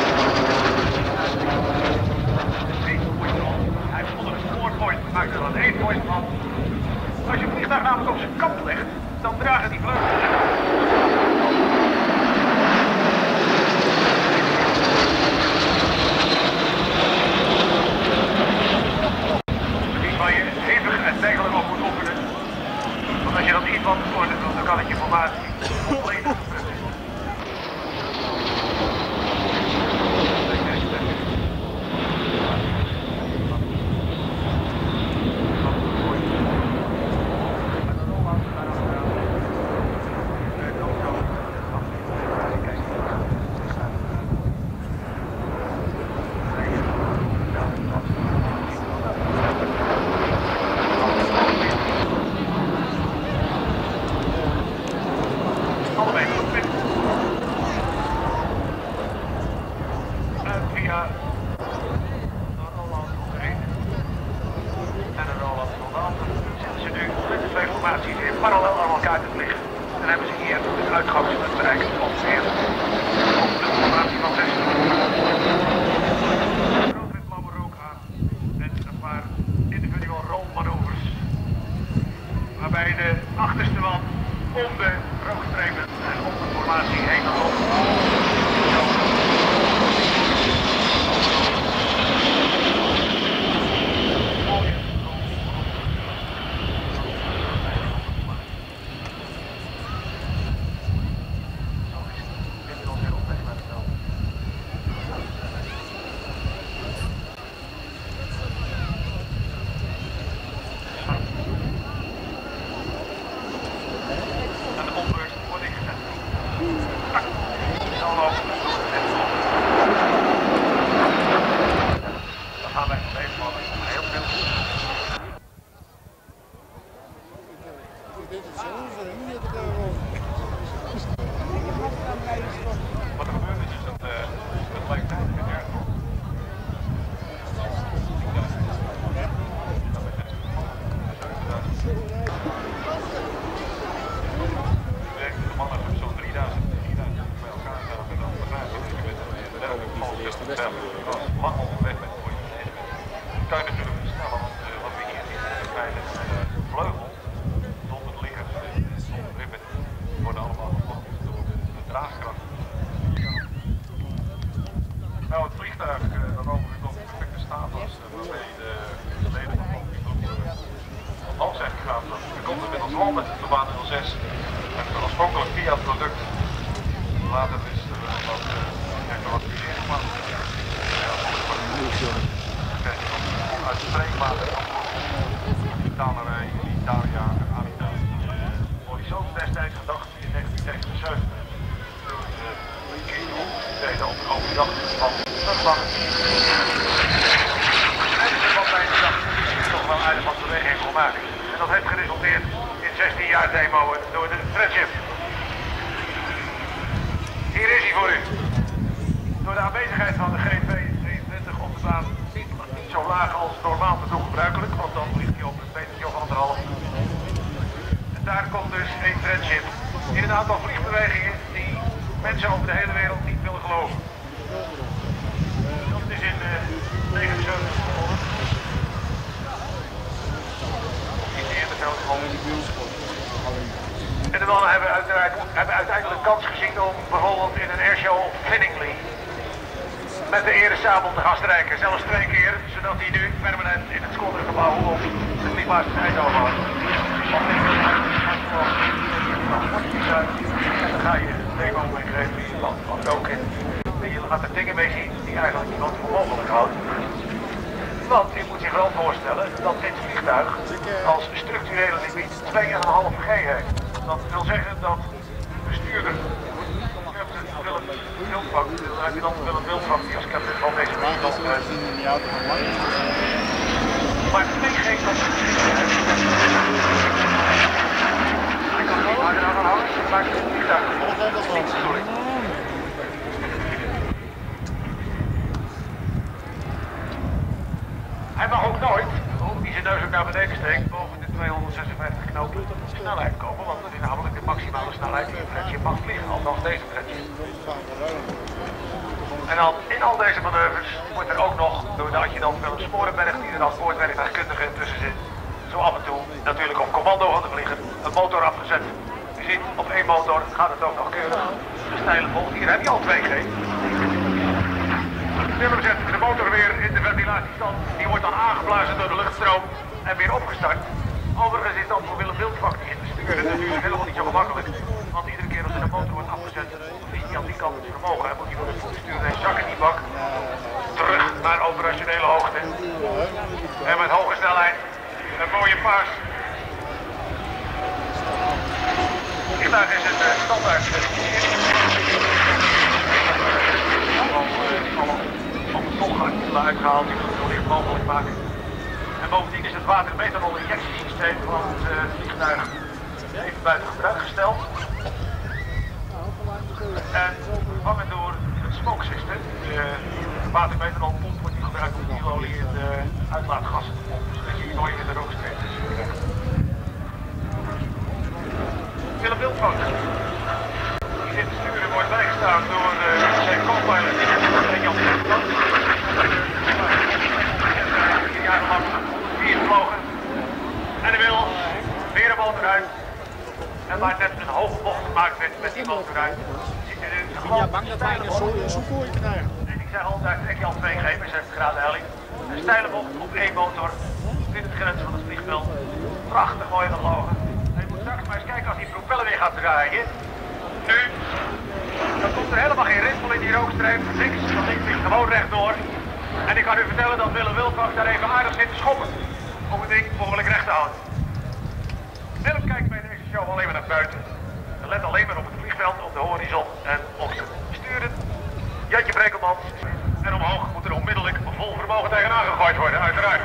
Hij heeft onder het spoorpoint, maakt er dan één point van. Als je het vliegtuig namelijk op zijn kant legt, dan dragen die vleugels. Waar je hevig en degelijk op moet oefenen. Want als je dat niet van orde doet, dan kan het je formatie volledig verpesten. Parallel aan elkaar te vliegen. Dan hebben ze hier het uitgangspunt bereikt ongeveer op de formatie van zes. Rood met blauwe rook aan en een paar individual rolmanoeuvres. Waarbij de achterste man om de rookstrepen en om de formatie heen en op. Wat er gebeurt is dat uh, het lijkt tijd in erg op. De mannen hebben zo'n drieduizend bij elkaar zelf en dan begrijp je dat je met een dergelijke val lang onderweg bent voor je management. Dat kan je natuurlijk versnellen, want uh, wat we hier zien is een kleine uh, vleugel zonder liggers, zonder ribbon, worden allemaal gefocust door de draagkracht. Nou, het vliegtuig uh, dat overigens nog in perfecte staat was, uh, waarmee de, de leden van de groep op hand zijn gegaan. Er komt inmiddels landen de baan nul zes. En oorspronkelijk via het product. Later is er uh, wat, uh, wat fuseren gemaakt. Ja, dan krijg je nog onuitspreekbare Italerij, Italia en Anita. Horizon destijds gedacht in negentien zevenenzeventig. Toen uh, keer je op deden op de overdag van terugslag. En wat bij de dag toch wel aardig wat beweging kon maken. En dat heeft geresulteerd in zestien jaar demoen door de Friendship. Hier is hij voor u. Door de aanwezigheid van de G V drieëntwintig op de baan niet, niet zo laag als normaal te doen gebruikelijk, want dan ligt hij op een metertje of anderhalf. En daar komt dus een Friendship in een aantal vliegbewegingen die mensen over de hele wereld niet willen geloven. Dat is in uh, negenenzeventig begonnen. Iets eerder zelfs al. En de mannen hebben, uiteraard, hebben uiteindelijk kans gezien om bijvoorbeeld in een airshow op Finningley met de eresabel te gaan strijken. Zelfs twee keer, zodat hij nu permanent in het squadrongebouw op de Vliegbasis Eindhoven was. En dan ga je een demo meegeven in je land, wat ook in. En je gaat er dingen mee zien die eigenlijk niemand voor mogelijk houdt. Want u moet zich wel voorstellen dat dit vliegtuig als structurele limiet twee komma vijf G heeft. Dat wil zeggen dat de bestuurder, captain Willem Wildvang, luitenant Willem Wildvang, die als captain van deze vliegtuig neus ook naar beneden steekt, boven de tweehonderdzesenvijftig knopen snelheid komen, want dat is namelijk de maximale snelheid die een Friendship mag vliegen, althans deze Friendship. En dan in al deze manoeuvres wordt er ook nog, door de adjudant Willem Sporenberg, die er als boordwerktuigkundige tussen zit, zo af en toe natuurlijk op commando van de vlieger, een motor afgezet. Je ziet, op één motor gaat het ook nog keurig. De steile bocht, hier heb je al twee G. Willem zet de motor weer in de ventilatiestand. Die wordt dan aangeblazen door de luchtstroom en weer opgestart. Overigens is dat voor Willem Wildvak die in te sturen natuurlijk helemaal niet zo gemakkelijk. Want iedere keer als er een motor wordt afgezet, verliest hij aan die kant het vermogen. Hij moet hij voor de voet sturen en zakken die bak terug naar operationele hoogte. En met hoge snelheid een mooie paas. Vandaag is het uh, standaard certificering. Van de tolgaatjes uitgehaald, die het zo licht mogelijk maken. En bovendien is het watermethanol injectiesysteem van het uh, vliegtuig even buiten gebruik gesteld. En vervangen door het smoke system. De watermethanolpomp wordt die gebruikt om dieselolie in de uitlaatgassen te pompen, zodat je nooit in de rookstreep krijgt. Willem Wildvak. Die zit te sturen wordt bijgestaan door uh, zijn co-pilot en Jan Wildvak. Vier jaar lang vier gevlogen. En hij wil weer een motor uit. En waar net een hoge bocht gemaakt werd met die motor uit, ziet hij nu gewoon ja, bang dat wij een zo'n kooi krijgen. En ik zeg al, daar trek je al twee G bij zestig graden helling. Een steile bocht op één motor, binnen de grens van het vliegveld. Prachtig mooi gevlogen. Je moet straks maar eens kijken als die propeller weer gaat draaien. Nu, dan komt er helemaal geen rimpel in die rookstreep. Niks, dat ding vliegt gewoon rechtdoor. En ik kan u vertellen dat Willem Wildvak daar even aardig zit te schoppen. Om het ding mogelijk recht te houden. Willem kijkt bij deze show alleen maar naar buiten. En let alleen maar op het vliegveld, op de horizon en op het sturen. Jantje Brekelman. En omhoog moet er onmiddellijk vol vermogen tegenaan gegooid worden, uiteraard.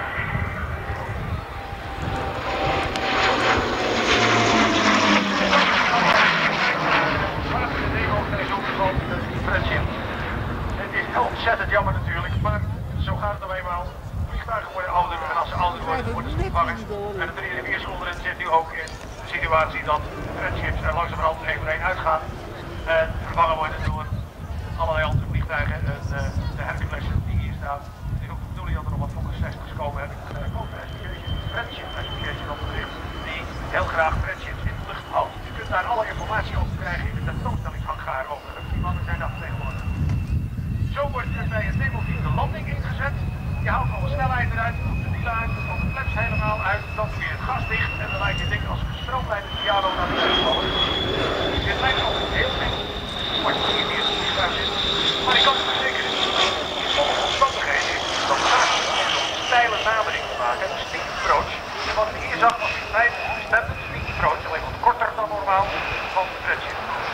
Friendship. Het is ontzettend jammer natuurlijk, maar zo gaat het nou eenmaal. Vliegtuigen worden ouder en als ze ouder worden, worden ze vervangen. En de drie vier schoolren zit nu ook in de situatie dat Friendships er langzamerhand één voor één uitgaan. En vervangen worden door allerlei andere vliegtuigen. En uh, de Herculessen die hier staan. Het is ook de bedoeling dat er nog wat Fokker zestig's komen. Heb ik uh, ook een Friendship Association op bericht. Die heel graag Friendships in de lucht houdt. Je kunt daar alle informatie over krijgen in de tentoonstellingshangaar overigens. Die mannen zijn daar vertegenwoordigd. Zo wordt er bij het demoteam de landing ingezet. Je haalt alle snelheid eruit, doet de wielen uit, dan de flaps helemaal uit, dan doe je het gas dicht en dan laat je het ding als een gestroomlijnde piano naar de kant vallen. Dit lijkt altijd heel eng, wordt je hier weer in het vliegtuig zit. Maar ik kan het verzekeren, in sommige omstandigheden is het dan gaaf om een steile nadering te maken, een steep approach. En wat ik hier zag was in feite de standard steep approach, alleen wat korter dan normaal van de Friendship.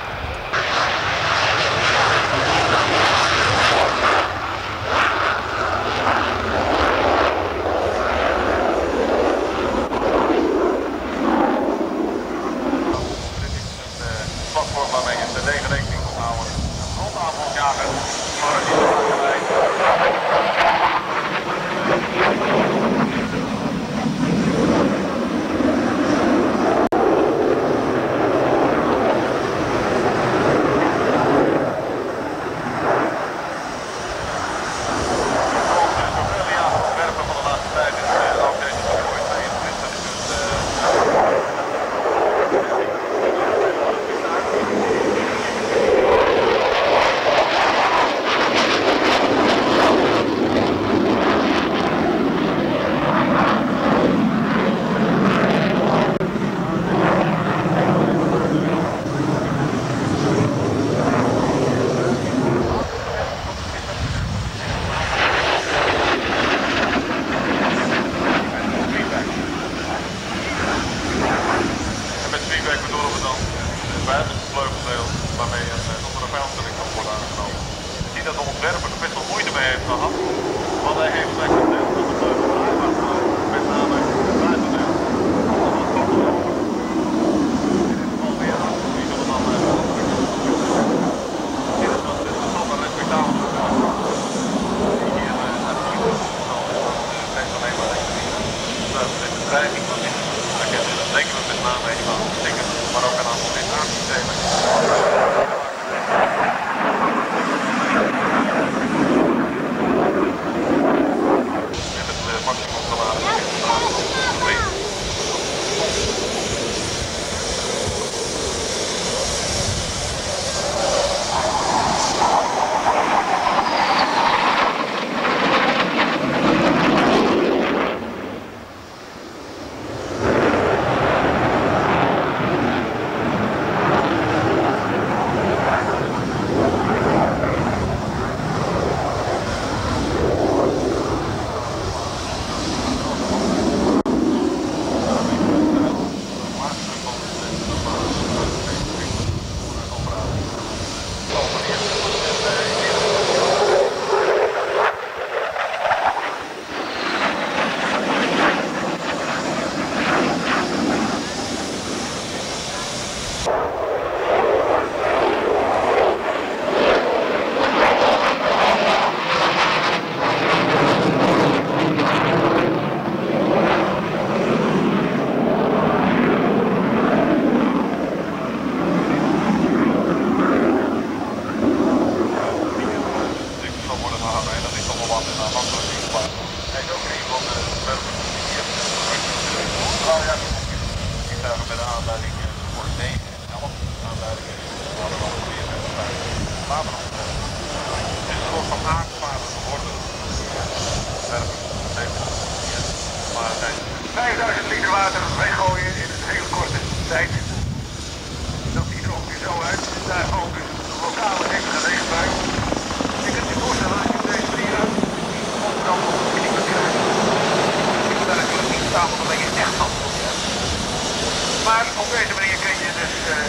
Platform waarmee je de rekening moet houden. Een rondafvaljager, maar die is bedreiging van dit raketten. Dat denken we met name even aan stikken, maar ook een aantal ventilatiesystemen. En het uh, maximum geladen is twee. vijfduizend liter water weggooien in een hele korte tijd. Dat ziet er ongeveer zo uit. Daar valt dus een lokale extra regenbui. Je kunt je voorstellen dat je op deze manier uit die dan op de knie kunt krijgen. Je moet daar natuurlijk niet staan, want dan ben je echt nat. Maar op deze manier kun je dus uh,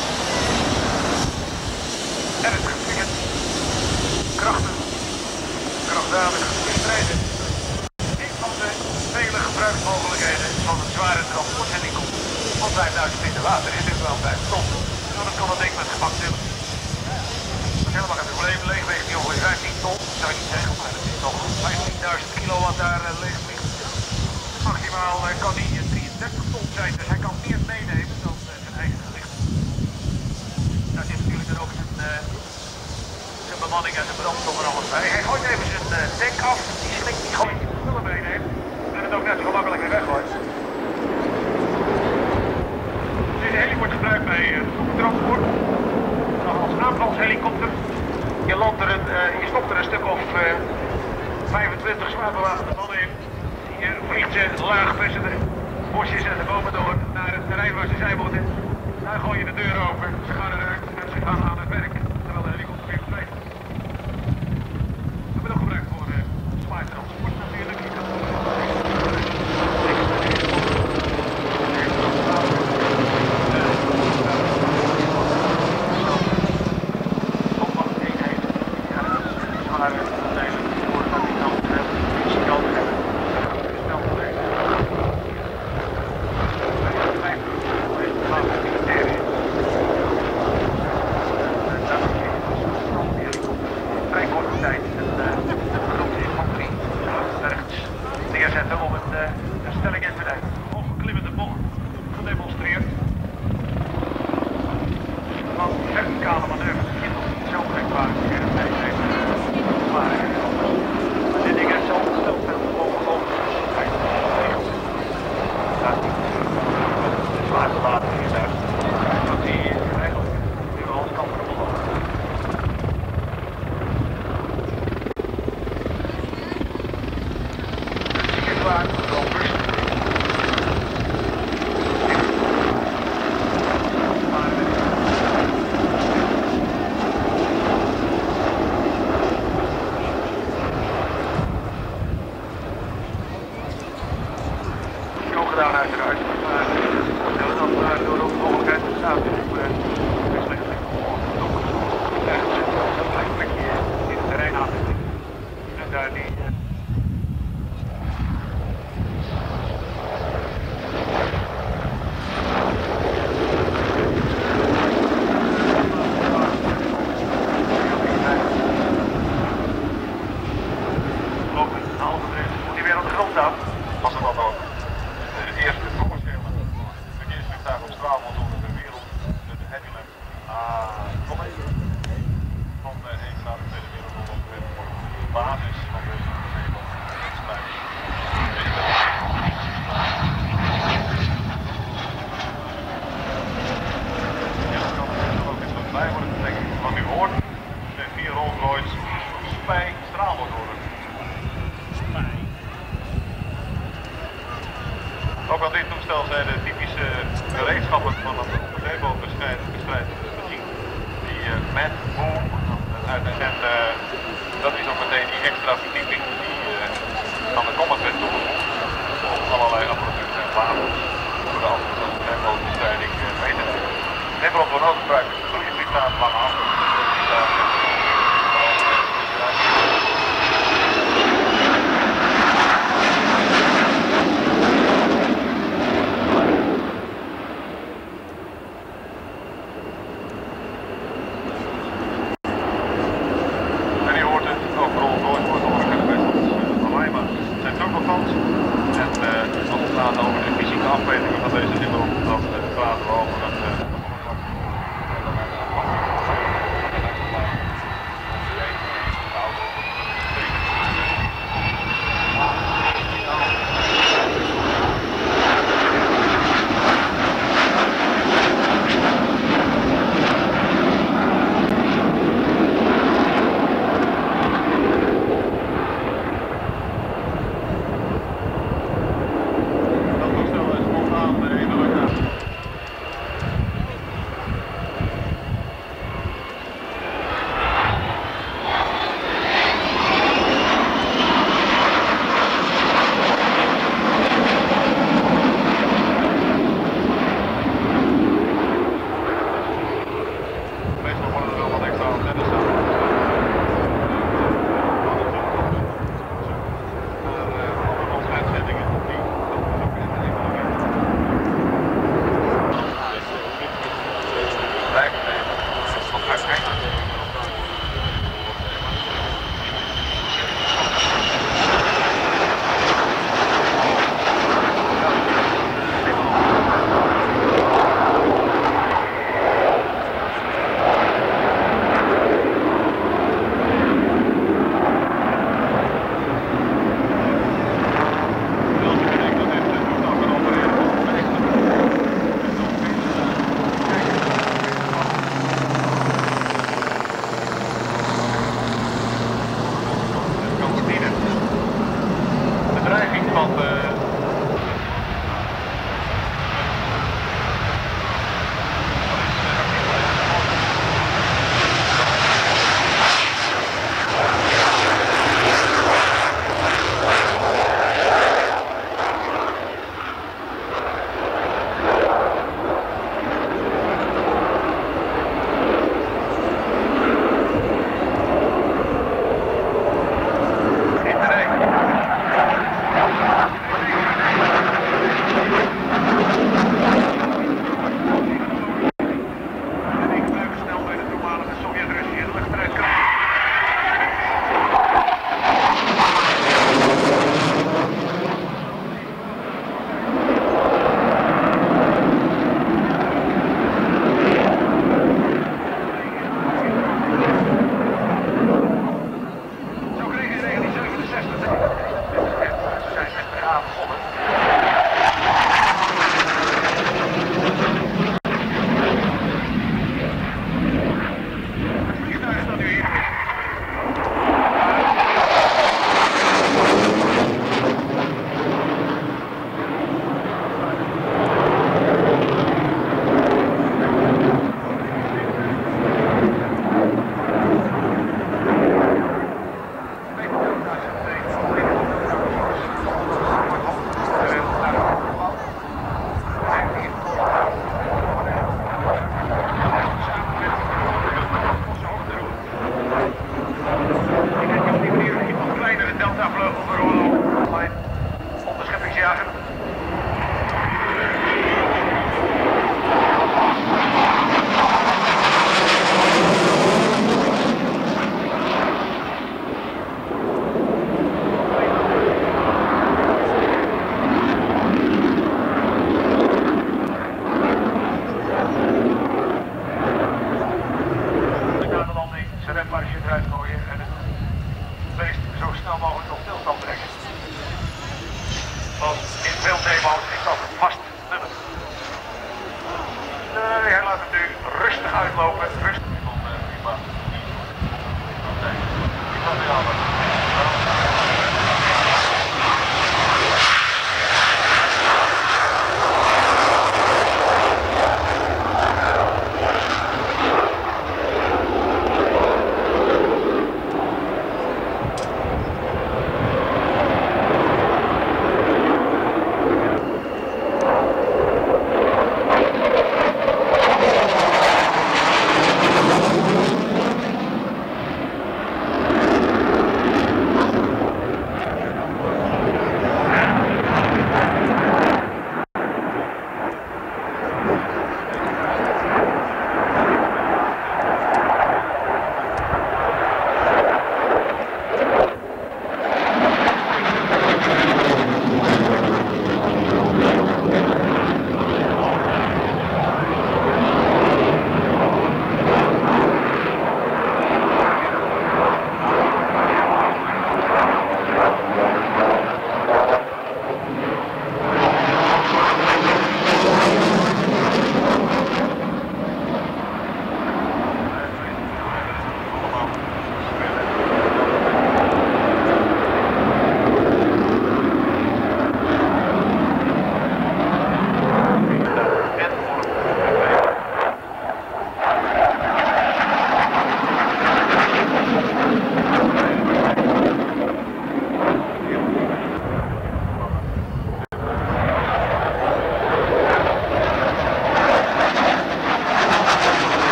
ernstig vliegen, krachten, krachtdadig bestrijden. Vele gebruiksmogelijkheden van een zware transporthelikopter van vijfduizend liter water is dit wel vijf ton. Nou, dat kan dat ding met gemak tillen. Dat is helemaal geen probleem. Leeg weegt die ongeveer vijftien ton, zou je niet zeggen, maar dat is toch vijftienduizend kilo wat daar uh, leeg vliegt. Maximaal uh, kan die uh, drieëndertig ton zijn, dus hij kan meer meenemen dan uh, zijn eigen gewicht. Daar zit natuurlijk dan ook zijn, uh, zijn bemanning en zijn brandstof er alles bij. Hij gooit even zijn uh, tank af, die slikt die gooit die spullen meeneemt. En het ook net zo gemakkelijk weer weggooit. Deze heli wordt gebruikt bij uh, transport. Als aanvalshelikopter. Je, landt er een, uh, je stopt er een stuk of uh, vijfentwintig zwaar bewapende mannen in. Je vliegt ze laag tussen de bosjes en de bomen door naar het terrein waar ze zijn moeten. Daar gooi je de deur open, ze gaan eruit en ze gaan aan het werk. Terwijl de helikopter weer verdwijnt. Dat wordt ook gebruikt voor uh, zwaar transport natuurlijk. Neerzetten om een, uh, een stelling in te nemen. Ongeklimmende bocht gedemonstreerd. Want verticale manoeuvres begint nog niet zo gek waar ik er mee neem. Maar uh, dit ding heeft zo ontsteld veel ongelooflijk. Dat die de zwaarste water is uit. Dat die eigenlijk nu alles kan verloren. Gedaan uiteraard, maar dan uh, door de mogelijkheid bestaat dus uh, beslissing om ergens een klein plekje in het terrein aan te leggen. En daar die uh, lopen, een halve minuut, moet hij weer op de grond staan. Was het dan ook? Ook aan dit toestel zijn de typische gereedschappen van een onderzeebootbestrijd machine. Die uh, met boom, en uh, dat is ook meteen die extra verdieping die uh, aan de combat werd toegevoegd om allerlei apparatuur en wapens voor de onderzeebootbestrijding uh, mee te nemen. Nederland wordt ook gebruikt voor je vliegtuig lange afstand.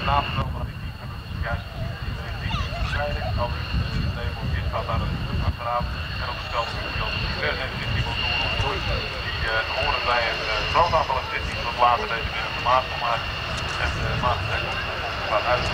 navermelden, maar die hebben we zojuist richting Zijden. Als de demonteert gaat daar een apparaat en op het veld zullen we diverse die motoren ontgroeien. Die uh, horen bij een uh, brandaanval en die wat later deze weer op de maat van maken. En de maatregelen gaat uit.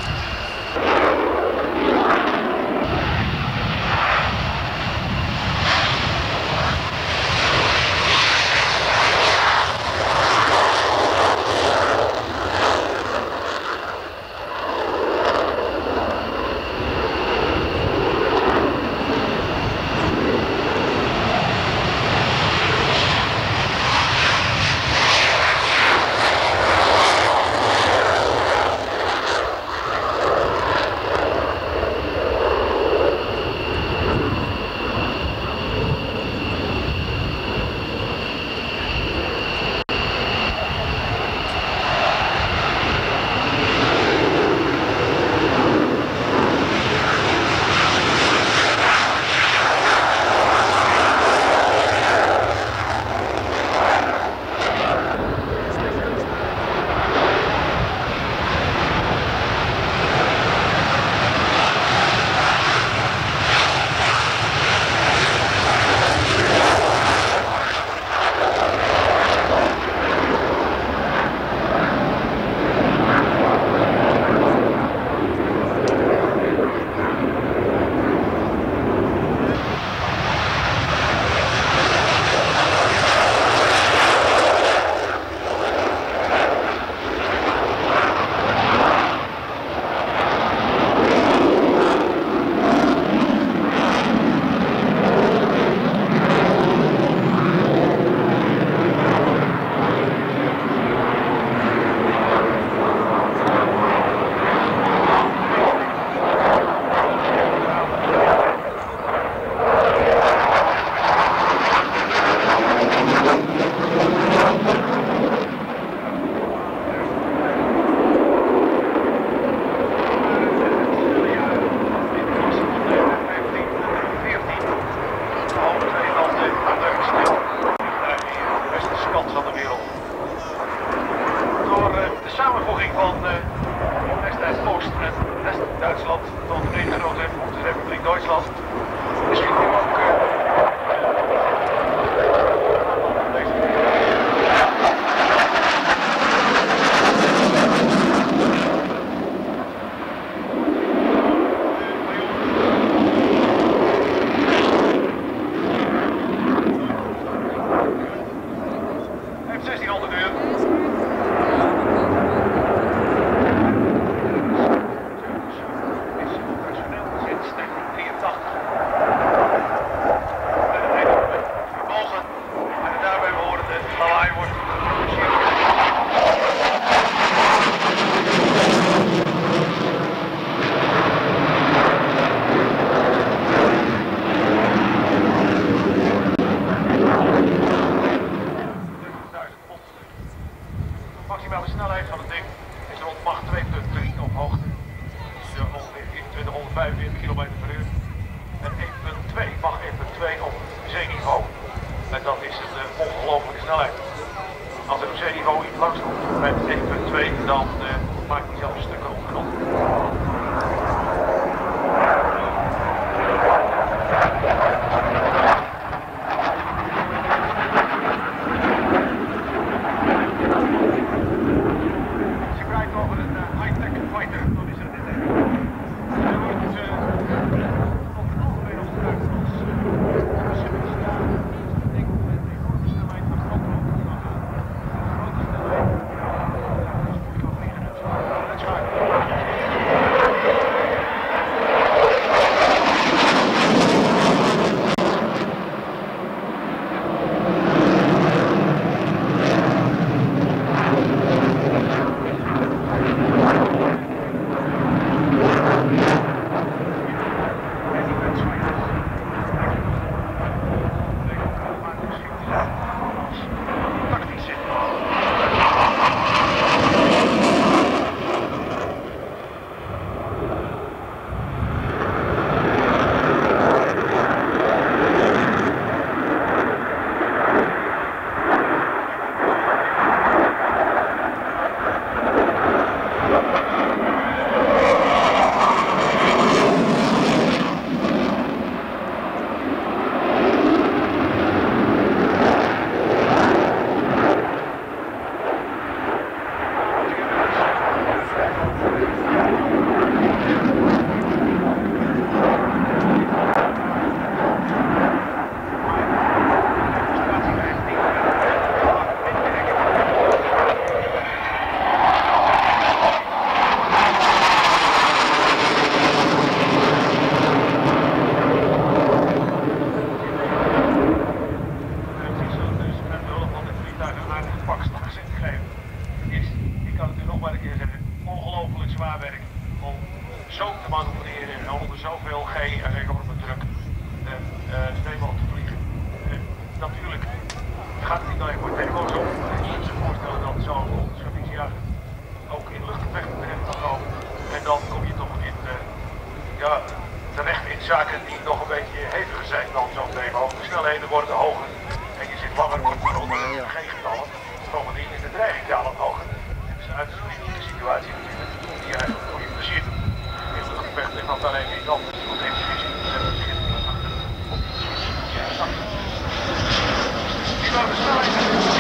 zwaar werk om zo te manoeuvreren en onder zoveel G en enorme druk de uh, Steenbal te vliegen. Uh, natuurlijk gaat het niet alleen voor Demo's op, maar je moet je voorstellen dat zo'n onderschattingsjager ook in luchtgevechten terecht kan komen. En dan kom je toch in uh, ja, terecht in zaken die nog een beetje heviger zijn dan zo'n Demo. De snelheden worden hoger en je zit langer op de G-getallen. Bovendien is de dreiging dalend hoger. Het is een uiterst kritieke situatie natuurlijk, die je eigenlijk voor je plezier doet. In luchtgevechten is dat dan even iets anders, want in de visie zetten ze het achter op die switch. Ja, achter. Die waren de snelheid.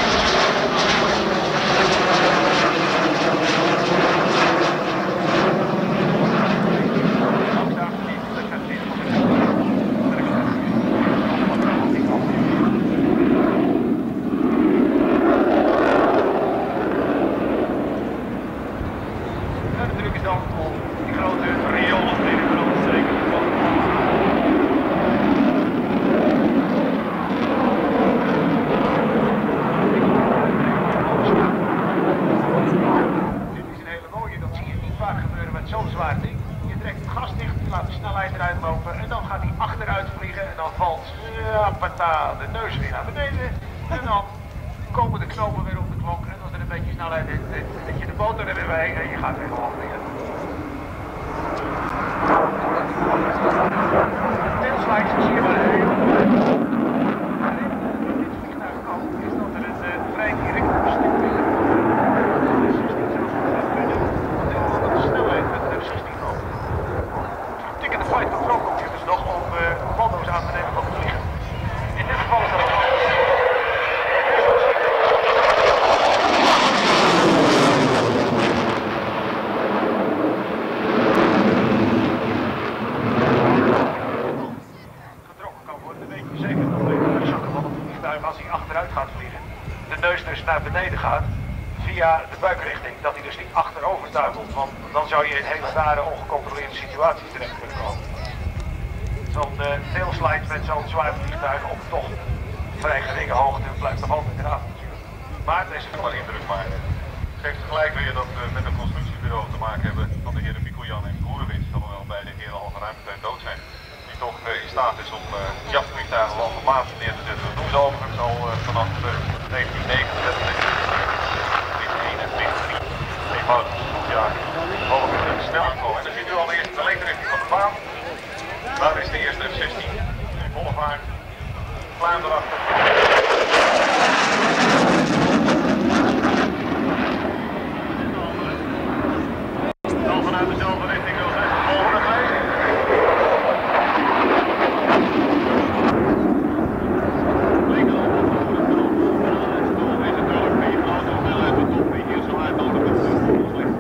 De neus weer naar beneden en dan komen de knopen weer op de klok en als er een beetje snelheid is, zet je de motor er weer bij en je gaat weer gewoon weer. Tailslides zie je maar heel dit vliegtuig kan, is dat er een uh, vrij direct stuk is. Dat is zestien zelfs nog kunnen, want de snelheid met de zestien ook. Tikken de flight control computers nog om uh, commando's aan te nemen van de vliegen. In dit geval is dat ook. Getrokken kan worden, weet je zeker dat de zakken van het vliegtuig als hij achteruit gaat vliegen, de neus dus naar beneden gaat, via de buikrichting, dat hij dus niet achterover duikelt, want dan zou je in hele rare ongecontroleerde situaties terecht kunnen komen. Zo'n uh, tailslide met zo'n zwaar vliegtuig op toch vrij geringe hoogte blijft nog altijd eraf natuurlijk. Maar deze is wel indruk maken. Het geeft gelijk weer dat we met een constructiebureau te maken hebben van de heren Mikkeljan en Boerenwins, alhoewel beide heren al geruime tijd dood zijn, die toch uh, in staat is om uh, jachtvliegtuigen wel op maat neer te zetten. Dat doen ze overigens al uh, vanaf uh, negentien negenenzeventig. eenentwintig, eenvoudig onderzoekjaar, boven de snelheid komen. En dan ziet u al de eerste lengterichting van de baan. Daar is de eerste F zestien, in volle vaart, klaar erachter. Dan vanuit dezelfde richting wil zijn de volgende glijden. Is natuurlijk niet grote hoeveelheid beton die hier zo uit onder de grond ligt.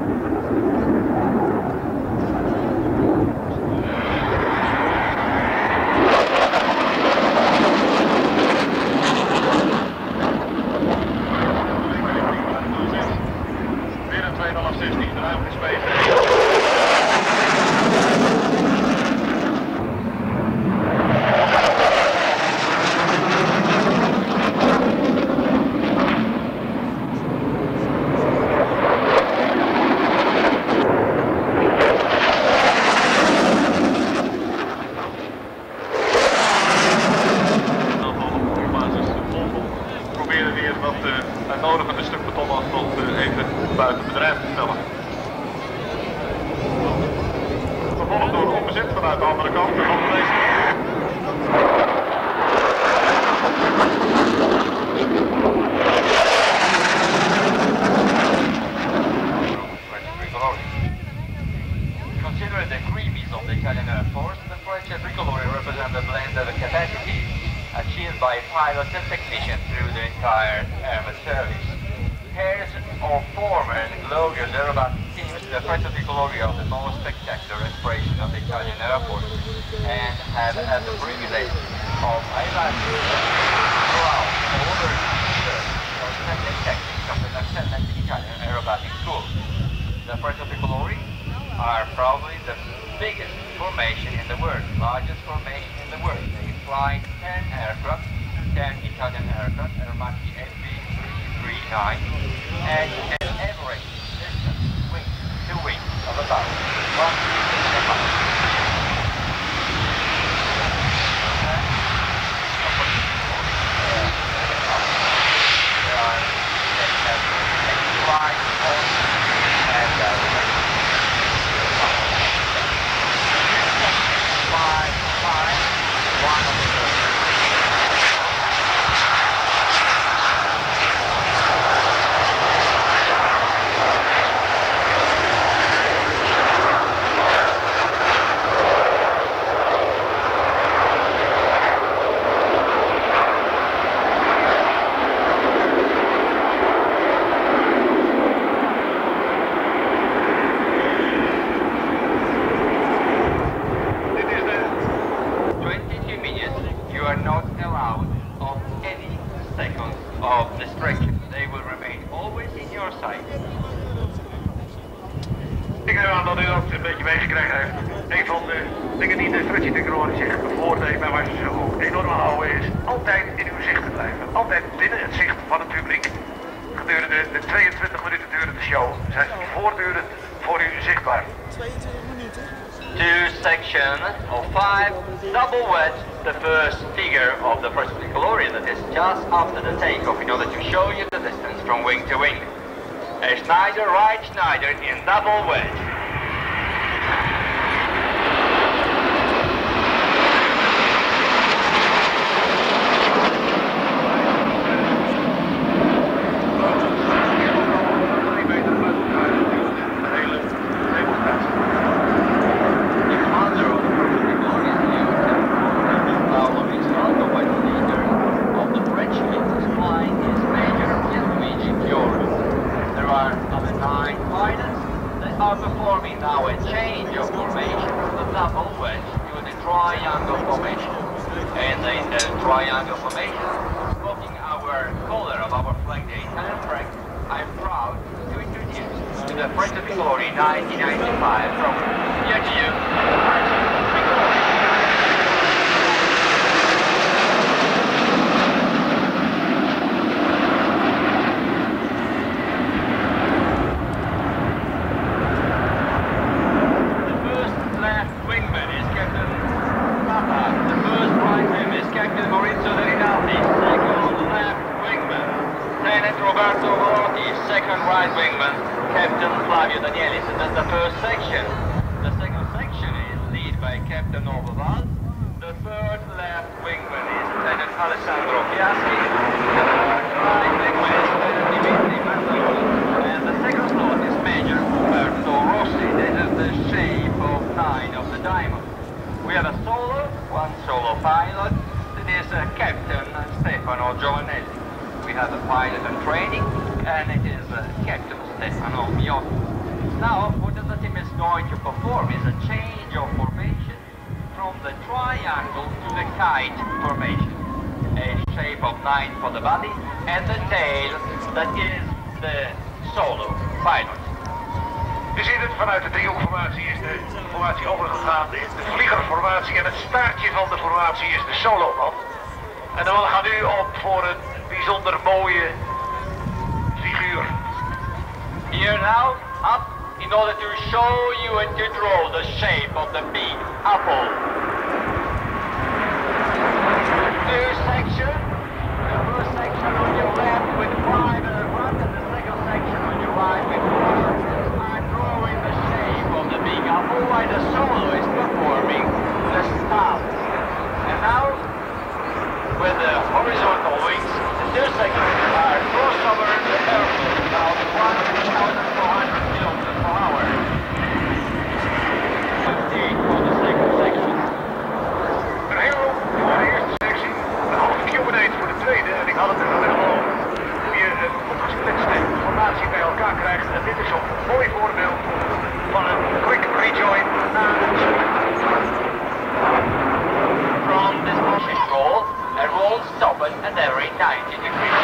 Buiten bedrijf te stellen. Vervolgens door een opgezet vanuit de andere kant. De andere deze. Considering the creamies of the Italian Air Force, the French tricolore represent a blend of capacity achieved by pilots and technicians through the entire airman service. Heirs of former and glorious aerobatic teams, the French tricolore are the most spectacular expression of the Italian Air Force and have had the privilege of highlighting throughout all the research of the techniques of the excellent Italian aerobatic school. The French tricolore are probably the biggest formation in the world, largest formation in the world. They fly ten aircraft, ten Italian aircraft, Aeromacchi F B three thirty-nine, and an average distance wing to wing of about Ik neem aan dat u dat een beetje meegekregen heeft. Een van de dingen die de Fredje Tegenwoordig zich bevoordeed bij wijze van zo enorm houden is altijd in uw zicht te blijven. Altijd binnen het zicht van het publiek. Gedurende de tweeëntwintig minuten durende show zijn ze voortdurend voor u zichtbaar. tweeëntwintig minuten. Two section of five double wedge, the first figure of the first Nickelodeon that is just after the takeoff in order to show you the distance from wing to wing. A Schneider right Schneider in double wedge. Performing now a change of formation from the double wedge to the triangle formation. And in the triangle formation, looking our color of our flag, the Italian flag, I'm proud to introduce to the French Glory nineteen ninety-five from here to you, right wingman, Captain Flavio Danielis. That's the first section. The second section is led by Captain Overval. The third left wingman is Lieutenant Alessandro Fiaschi. The third right wingman is Lieutenant Dimitri Mazzoni. And the second slot is Major Umberto Rossi. This is the shape of nine of the diamond. We have a solo, one solo pilot. It is uh, Captain Stefano Giovanelli. We have a pilot and training, and it is uh, Captain Stefano Miotti. Now, what the team is going to perform is a change of formation from the triangle to the kite formation. A shape of nine for the body, and the tail that is the solo pilot. Je ziet het, vanuit de driehoekformatie is de formatie overgegaan in de vliegerformatie en het staartje van de formatie is de soloman. En dan gaan nu op voor een bijzonder mooie figuur. Here now, up in order to show you and to draw the shape of the big apple. First section, the first section on your left with five and the front, and the second section on your right with four. I'm drawing the shape of the big apple while the solo is performing the stop. And now, with the horizontal wings, the two sections are crossover the airfield about one thousand four hundred kilometers per hour. fifteen for the second section. Een heel voor de eerste sectie, een half kilometer voor de tweede. En ik had het er net al over hoe je een opgesplitste formatie bij elkaar krijgt. En dit is een mooi voorbeeld van een quick rejoin na een sprint. From this motion roll, a roll stopping at every ninety degrees.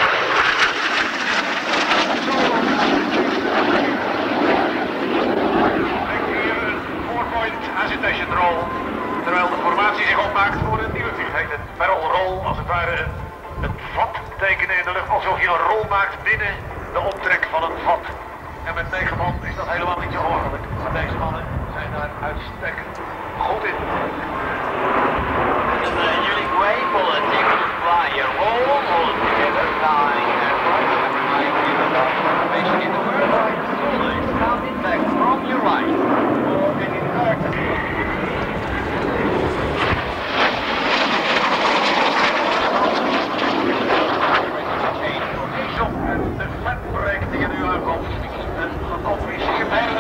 Hier een four-point hesitation roll, terwijl de formatie zich opmaakt voor een nieuwe vlieg. Heet het barrel roll, als het ware een, een vat tekenen in de lucht, alsof je een rol maakt binnen de optrek van een vat. En met negen man is dat helemaal niet zo mogelijk. Maar deze mannen zijn daar uitstekend goed in. The unique way for a team to fly a roll all together, nine and right, every nine given the information in the world. Solo is counting back from your right, or an inverted. Change formation en de flatbreak die er nu aankomt. Een fantastisch zeer bijna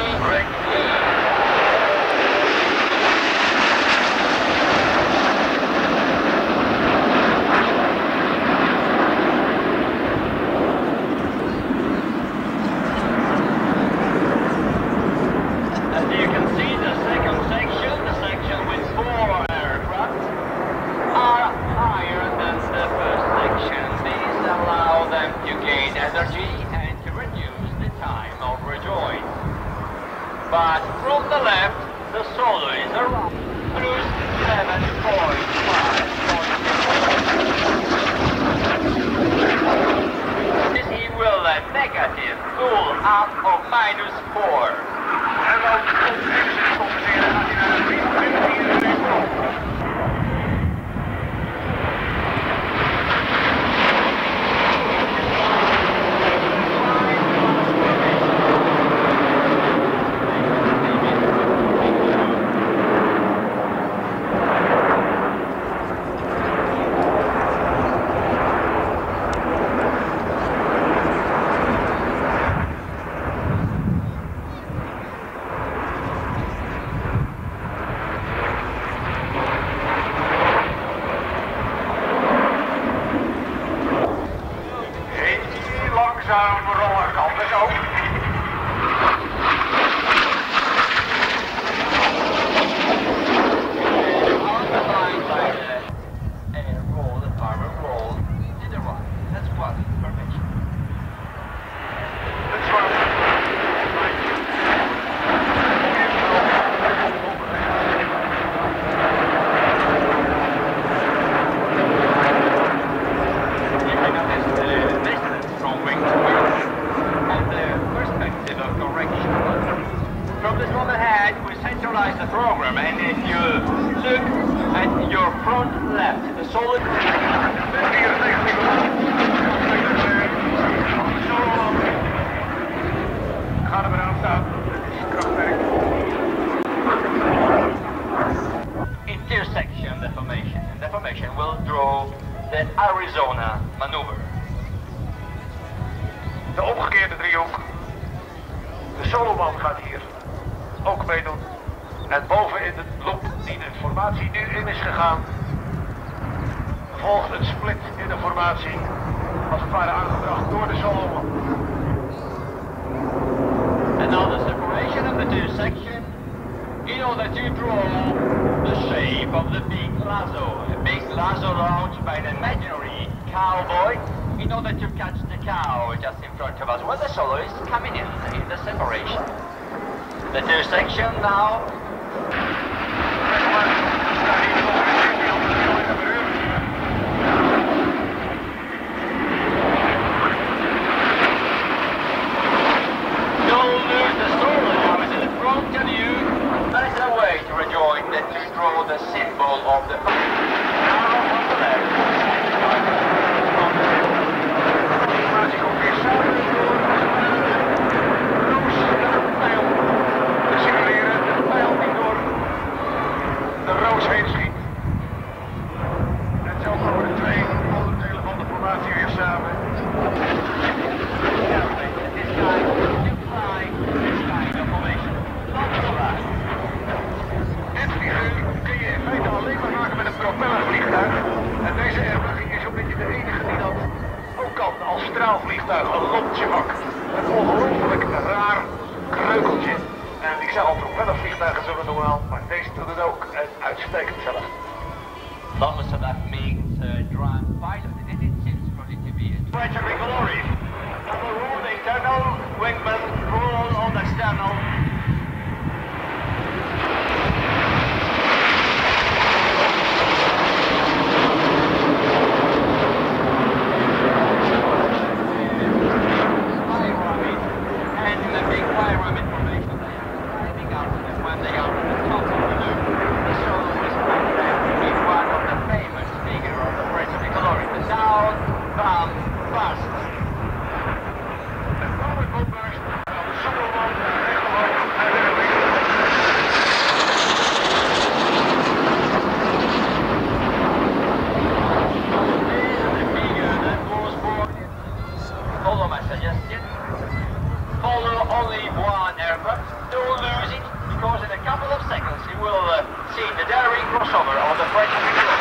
but from the left, the solo is around plus seven point five. This equal a negative full up of minus four. En dan komt deze compenseren en gaat hij naar de drieëntwintig hier in de langzaam rollerkant en zo. The program, and if you look at your front left, the solid Ga er maar aan staan. Krachtwerk. intersection deformation. And deformation will draw the Arizona maneuver. De omgekeerde driehoek. De soloman gaat hier ook meedoen. En boven in de loop die de formatie nu in is gegaan, volgt een split in de formatie, als het ware aangebracht door de soloman. And now the separation of the two sections in order to draw the shape of the big lasso. A big lasso launched by an imaginary cowboy in order to catch the cow just in front of us. Well, the solo is coming in in the separation. The two sections now. Don't lose the solo now is in the front of you. That is a way to rejoin that to draw the symbol of the now on the left. De roos heen schiet. En zo komen de twee onderdelen van de formatie weer samen. Dit figuur kun je in feite alleen maar maken met een propellervliegtuig. En deze airbugging is een beetje de enige die dat ook kan als straalvliegtuig, een lotjebak. Een ongelooflijk raar kreukeltje. En ik zeg al, propellervliegtuigen zullen doen wel, maar deze doet het ook en uitstekend zelf. Long so that means uh, drive pilot, and it seems probably to be it. Trajectory glory. Double roll the internal, wingman roll on the external. And the big pyramid formation. They are driving out when they are at the top of the loop. The solo is is one of the famous figure of the French tricolor. The down, bump, bust. De komend opblaast, de soloman rechtop en weer links. The figure that was born in follow my suggestion. Follow only one aircraft. Don't lose it, because in a couple of seconds you will uh, see the daring crossover of the French tricolor.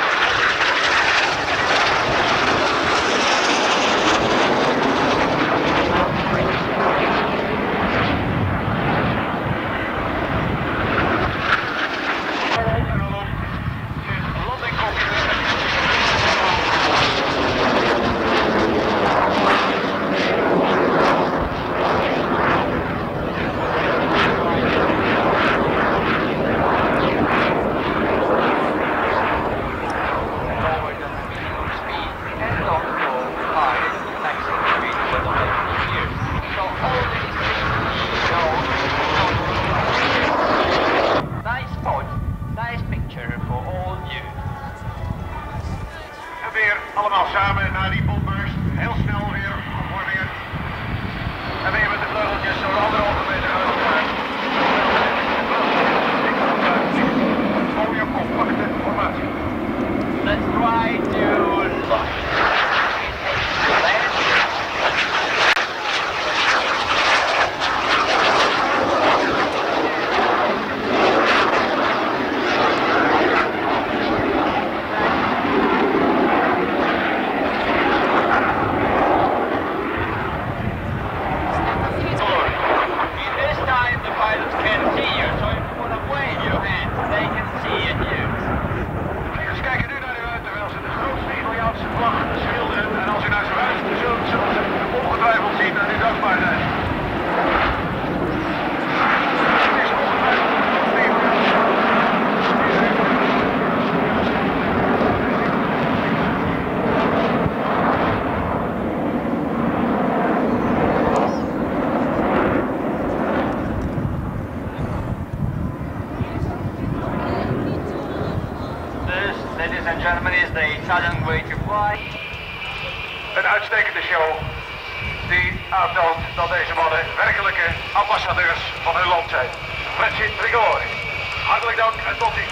gaan we naar die bombeurs. Heel snel weer opwarmingen. En weer met de vleugeltjes zo'n anderhalve meter uit elkaar. Mooie compacte formatie. Let's try to land. Ladies and gentlemen, is the Italian way to fly. Een uitstekende show die aantoont dat deze mannen werkelijke ambassadeurs van hun land zijn. Frecce Tricolore. Hartelijk dank en tot ziens.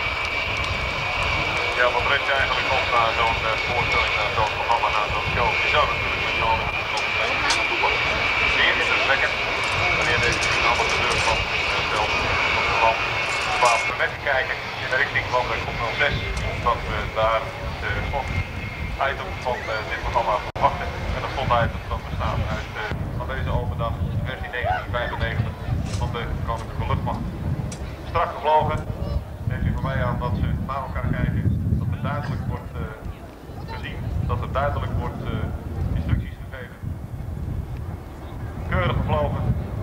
Ja, wat Frecce eigenlijk komt na zo'n uh, voorstelling, na zo'n programma, na zo'n show. Je zou natuurlijk met zo'n voetbal. Zeer indrukwekkend wanneer deze ambassadeurs van zichzelf van het land kwamen met te kijken in de richting van de Kop nul zes. Dat we daar de slotitem van uh, dit programma verwachten. En dat slotitem dat bestaat uit uh, van deze open dag versie negentien vijfennegentig van de Koninklijke Luchtmacht. Strak gevlogen, neemt u voor mij aan dat ze naar elkaar kijken, dat er duidelijk wordt uh, gezien, dat er duidelijk wordt uh, instructies gegeven. Keurig gevlogen.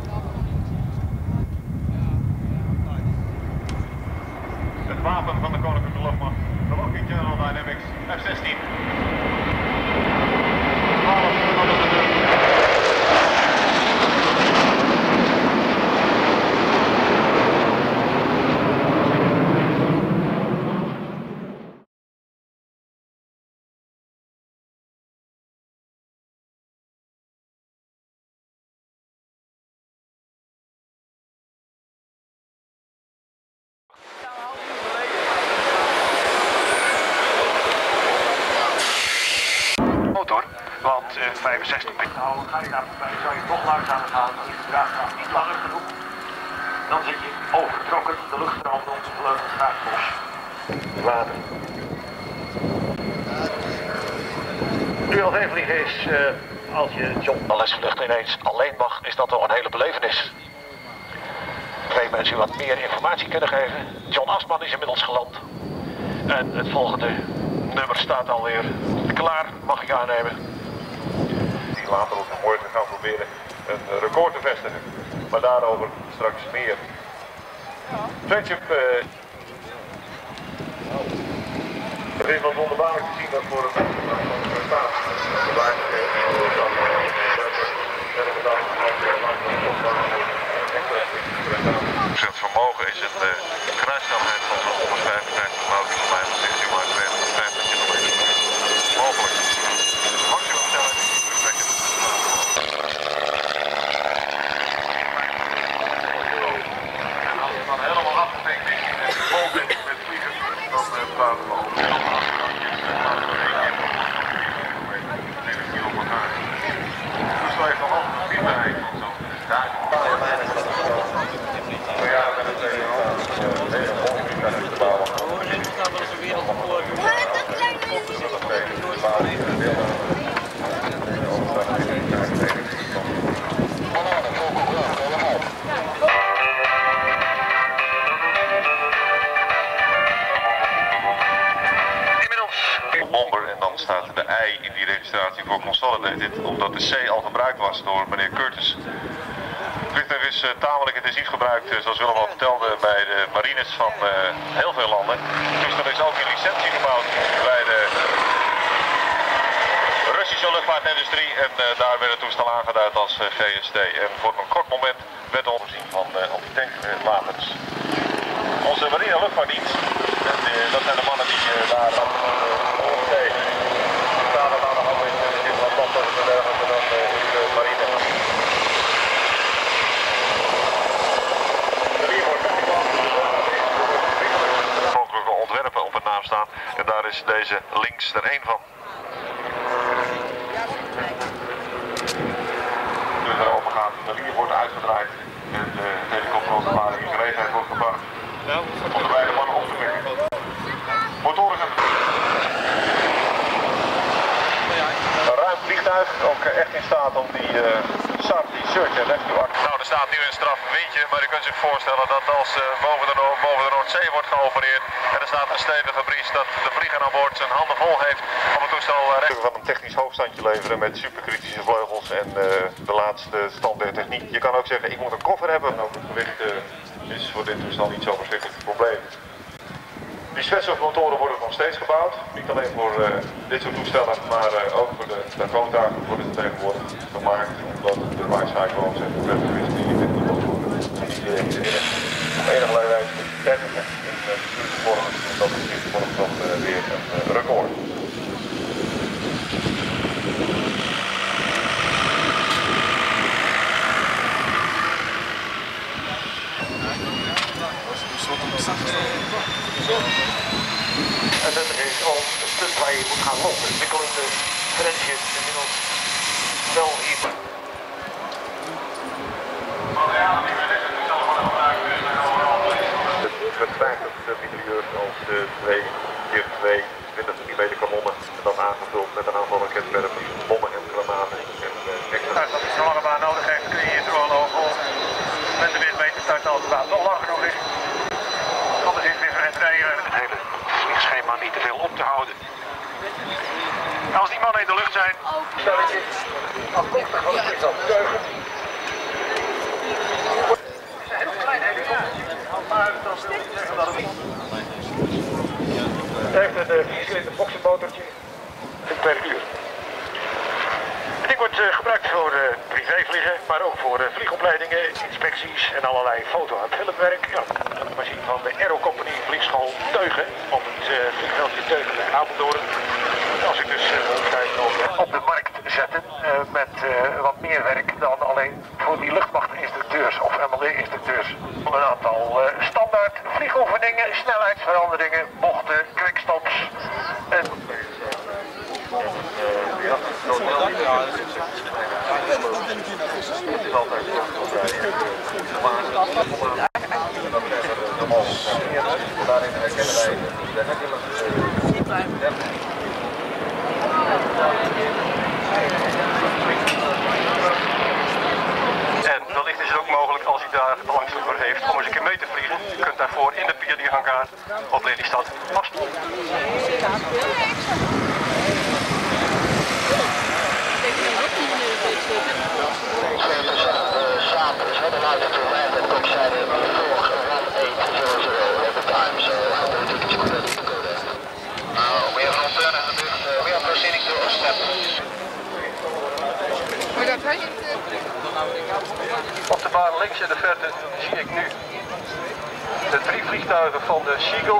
Het wapen van de Koninklijke Luchtmacht. De Lockheed General Dynamics F zestien. Want uh, vijfenzestig meter. Nou, ga je daar voorbij, zou je nog langzamer gaan, dan is de draagkracht niet langer genoeg. Dan zit je overgetrokken, de luchtbrand onze vleugels gaat los. Later. Nu al heen vliegen is, uh, als je John de lesvlucht ineens alleen mag, is dat toch een hele belevenis. Twee mensen u wat meer informatie kunnen geven. John Asman is inmiddels geland. En het volgende nummer staat alweer klaar, mag ik aannemen. Die later ook nog morgen gaan proberen een record te vestigen. Maar daarover straks meer. Friendship. Uh... Het is wel wonderbaarlijk te zien dat voor een prestatie. Het vermogen is een uh, kruissnelheid van zo'n honderdvijfenvijftig nautical mijl, zegt u maar tweehonderdvijftig kilometer per uur. Mogelijk. Maximum snelheid is indrukwekkend. En als het dan helemaal afgevinkt is en vol bent met vliegen, dan uh, praten we over heel veel afstandjes. En laten we één keer op elkaar. Het toestel heeft nog altijd een piepbereik van zo'n duizend. Bomber en dan staat de I in die registratie voor Consolidated, omdat de C al gebruikt was door meneer Curtis. Het vliegtuig is uh, tamelijk intensief gebruikt, uh, zoals Willem al vertelde, bij de marines van uh, heel veel landen. Het toestel is ook in licentie gebouwd bij de Russische luchtvaartindustrie en uh, daar werd het toestel aangeduid als uh, G S T. En voor een kort moment werd er voorzien van uh, antitankwapens. Onze marine luchtvaartdienst, en, uh, dat zijn de mannen die uh, daar uh, tegen staan. is deze links er één van. De deur open gaat, de linie wordt uitgedraaid en de helikopterlanding in gereedheid wordt gebracht om de beide mannen op te pikken. Motoren gaan. Een ruim vliegtuig, ook echt in staat om die uh, safety search en rescue actie. Nou, er staat nu een straf windje, maar u kunt zich voorstellen dat als uh, boven, de Noord, boven de Noordzee wordt geopereerd en er staat een stevige bries, dat de vlieger aan boord zijn handen vol heeft om het toestel uh, van een technisch hoogstandje leveren met superkritische vleugels en uh, de laatste stand der techniek. Je kan ook zeggen, ik moet een koffer hebben. Nou, het gewicht uh, is voor dit toestel niet zo verschrikkelijk een probleem. Die zwetsofmotoren worden nog steeds gebouwd, niet alleen voor uh, dit soort toestellen, maar uh, ook voor de Dakota worden ze tegenwoordig gemaakt, omdat de Bicyclones en de Redwings die in de motoren niet uh, op enige wijze beperken in de bestuursvorm, en dat is in de vorm van uh, weer een uh, record. En dat is al een stuk waar je moet gaan lopen. Wikkelende grensjes inmiddels wel hier. Het vijftig mitrailleurs als de twee keer twee twintig millimeter kanonnen en dat aangevuld met een aantal raketwerpers, bommen en granaten en uh, extra. Als je een lange baan nodig heeft, kun je hier gewoon over met de wind mee te starten als de baan nog lang genoeg is. Anders is het weer het rijden en het hele vliegschema niet te veel op te houden. Als die mannen in de lucht zijn, stelletje afkomstig van het toestel teugen. Het is een heel klein helikoptertje, maar dat wil niet zeggen dat het niet. Het heeft een viercilinder boxermotortje, per uur. Het ding wordt uh, gebruikt voor uh, privévliegen, maar ook voor uh, vliegopleidingen, inspecties en allerlei foto- en filmwerk. Ja, de machine van de Aero Company Vliegschool Teugen op het uh, vliegveldje Teugen bij Apeldoorn. Als ik dus uh, op de markt zetten uh, met uh, wat meer werk dan alleen voor die luchtmachtinstructeurs of M L D-instructeurs. Een aantal uh, standaard vliegoefeningen, snelheidsveranderingen, bochten, quickstops en... Ja, dat is altijd daarin herkennen wij de Hercules. En wellicht is het ook mogelijk als u daar belangstelling voor heeft om eens een keer mee te vliegen. U kunt daarvoor in de P I A-hangar op Lelystad afstoppen. Op de baan links in de verte zie ik nu de drie vliegtuigen van de Seagull.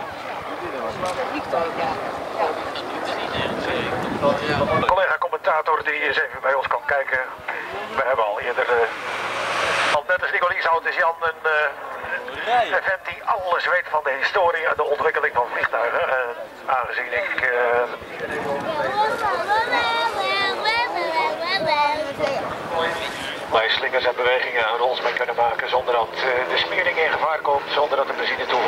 Een collega commentator die eens even bij ons kan kijken. We hebben al eerder, uh, al net als Nicolien Zout is Jan een, uh, een vent die alles weet van de historie en de ontwikkeling van vliegtuigen. Uh, aangezien ik uh, bij slingers en bewegingen aan ons mee kunnen maken zonder dat uh, de spiering in gevaar komt, zonder dat de benzine toe